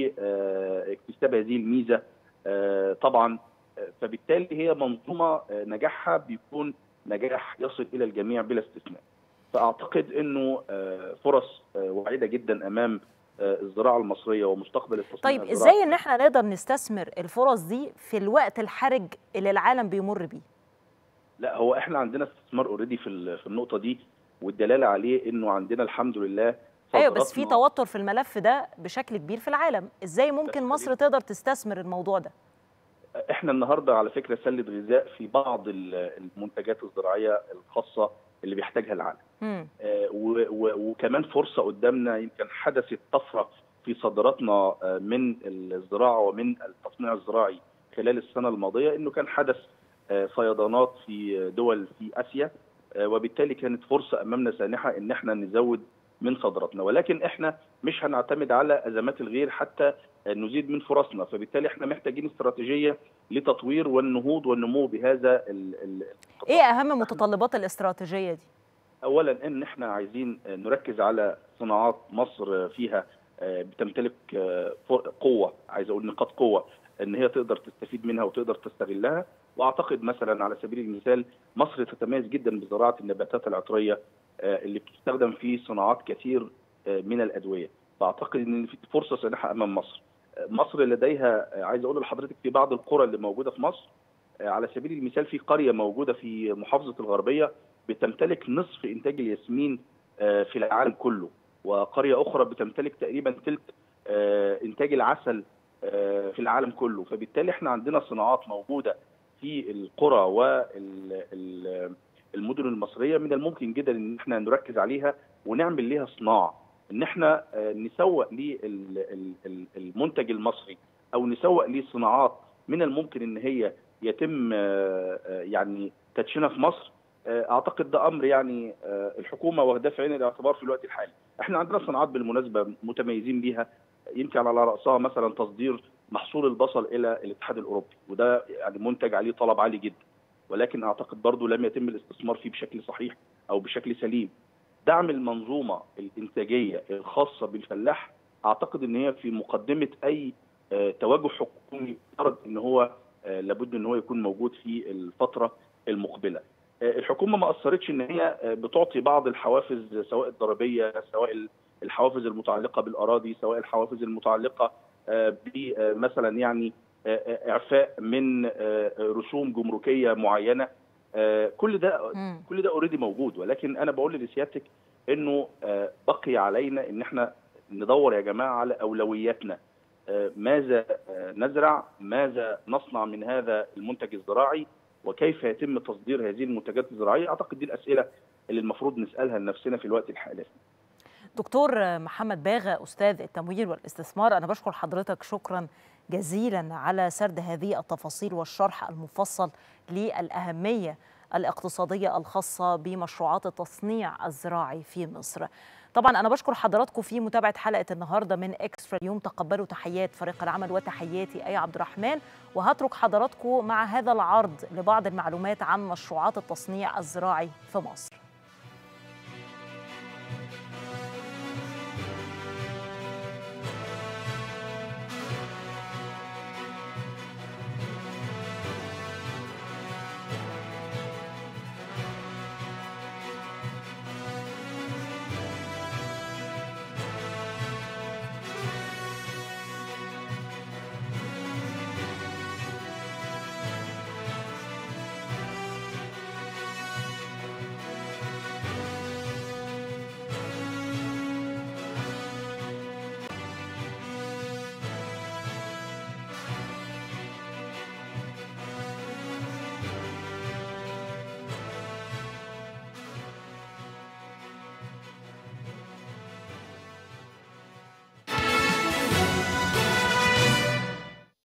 لاكتساب هذه الميزه طبعا. فبالتالي هي منظومه نجاحها بيكون نجاح يصل الى الجميع بلا استثناء. فاعتقد انه فرص واعده جدا امام الزراعه المصريه ومستقبل التصنيع. طيب ازاي ان احنا نقدر نستثمر الفرص دي في الوقت الحرج اللي العالم بيمر بيه؟ لا هو احنا عندنا استثمار اوريدي في في النقطه دي، والدلاله عليه انه عندنا الحمد لله. ايوه بس في توتر في الملف ده بشكل كبير في العالم، ازاي ممكن مصر تقدر تستثمر الموضوع ده؟ احنا النهارده على فكره سله غذاء في بعض المنتجات الزراعيه الخاصه اللي بيحتاجها العالم. آه وكمان فرصه قدامنا، يمكن حدثت طفره في صادراتنا من الزراعه ومن التصنيع الزراعي خلال السنه الماضيه، انه كان حدث آه فيضانات في دول في اسيا، آه وبالتالي كانت فرصه امامنا سانحه ان احنا نزود من صادراتنا، ولكن احنا مش هنعتمد على ازمات الغير حتى نزيد من فرصنا. فبالتالي احنا محتاجين استراتيجيه لتطوير والنهوض والنمو بهذا ال ايه اهم متطلبات الاستراتيجيه دي؟ اولا ان احنا عايزين نركز على صناعات مصر فيها بتمتلك قوه، عايز اقول نقاط قوه ان هي تقدر تستفيد منها وتقدر تستغلها. واعتقد مثلا على سبيل المثال مصر تتميز جدا بزراعه النباتات العطريه اللي بتستخدم في صناعات كثير من الادويه. فاعتقد ان في فرصه سانحه امام مصر. مصر لديها، عايز اقول لحضرتك، في بعض القرى اللي موجوده في مصر، على سبيل المثال في قريه موجوده في محافظه الغربيه بتمتلك نصف انتاج الياسمين في العالم كله، وقريه اخرى بتمتلك تقريبا ثلث انتاج العسل في العالم كله. فبالتالي احنا عندنا صناعات موجوده في القرى والمدن المصريه من الممكن جدا ان احنا نركز عليها ونعمل ليها صناعه، ان احنا نسوق للمنتج المصري او نسوق لصناعات من الممكن ان هي يتم يعني تدشينها في مصر. اعتقد ده امر يعني الحكومه واخداه في عين الاعتبار في الوقت الحالي. احنا عندنا صناعات بالمناسبه متميزين بيها، يمكن على راسها مثلا تصدير محصول البصل الى الاتحاد الاوروبي، وده يعني منتج عليه طلب عالي جدا، ولكن اعتقد برضه لم يتم الاستثمار فيه بشكل صحيح او بشكل سليم. دعم المنظومه الانتاجيه الخاصه بالفلاح اعتقد ان هي في مقدمه اي توجه حكومي يفترض ان هو لابد ان هو يكون موجود في الفتره المقبله. الحكومه ما اثرتش ان هي بتعطي بعض الحوافز سواء الضريبيه، سواء الحوافز المتعلقه بالاراضي، سواء الحوافز المتعلقه بمثلا يعني اعفاء من رسوم جمركيه معينه. كل ده كل ده اوريدي موجود، ولكن انا بقول لسيادتك انه بقي علينا ان احنا ندور يا جماعه على اولوياتنا. ماذا نزرع، ماذا نصنع من هذا المنتج الزراعي، وكيف يتم تصدير هذه المنتجات الزراعيه. اعتقد دي الاسئله اللي المفروض نسالها لنفسنا في الوقت الحالي. دكتور محمد باغا استاذ التمويل والاستثمار، انا بشكر حضرتك شكرا جزيلا على سرد هذه التفاصيل والشرح المفصل للاهميه الاقتصاديه الخاصه بمشروعات التصنيع الزراعي في مصر. طبعا أنا بشكر حضراتكم في متابعة حلقة النهاردة من إكسترا اليوم. تقبلوا تحيات فريق العمل وتحياتي آية عبد الرحمن، وهترك حضراتكم مع هذا العرض لبعض المعلومات عن مشروعات التصنيع الزراعي في مصر.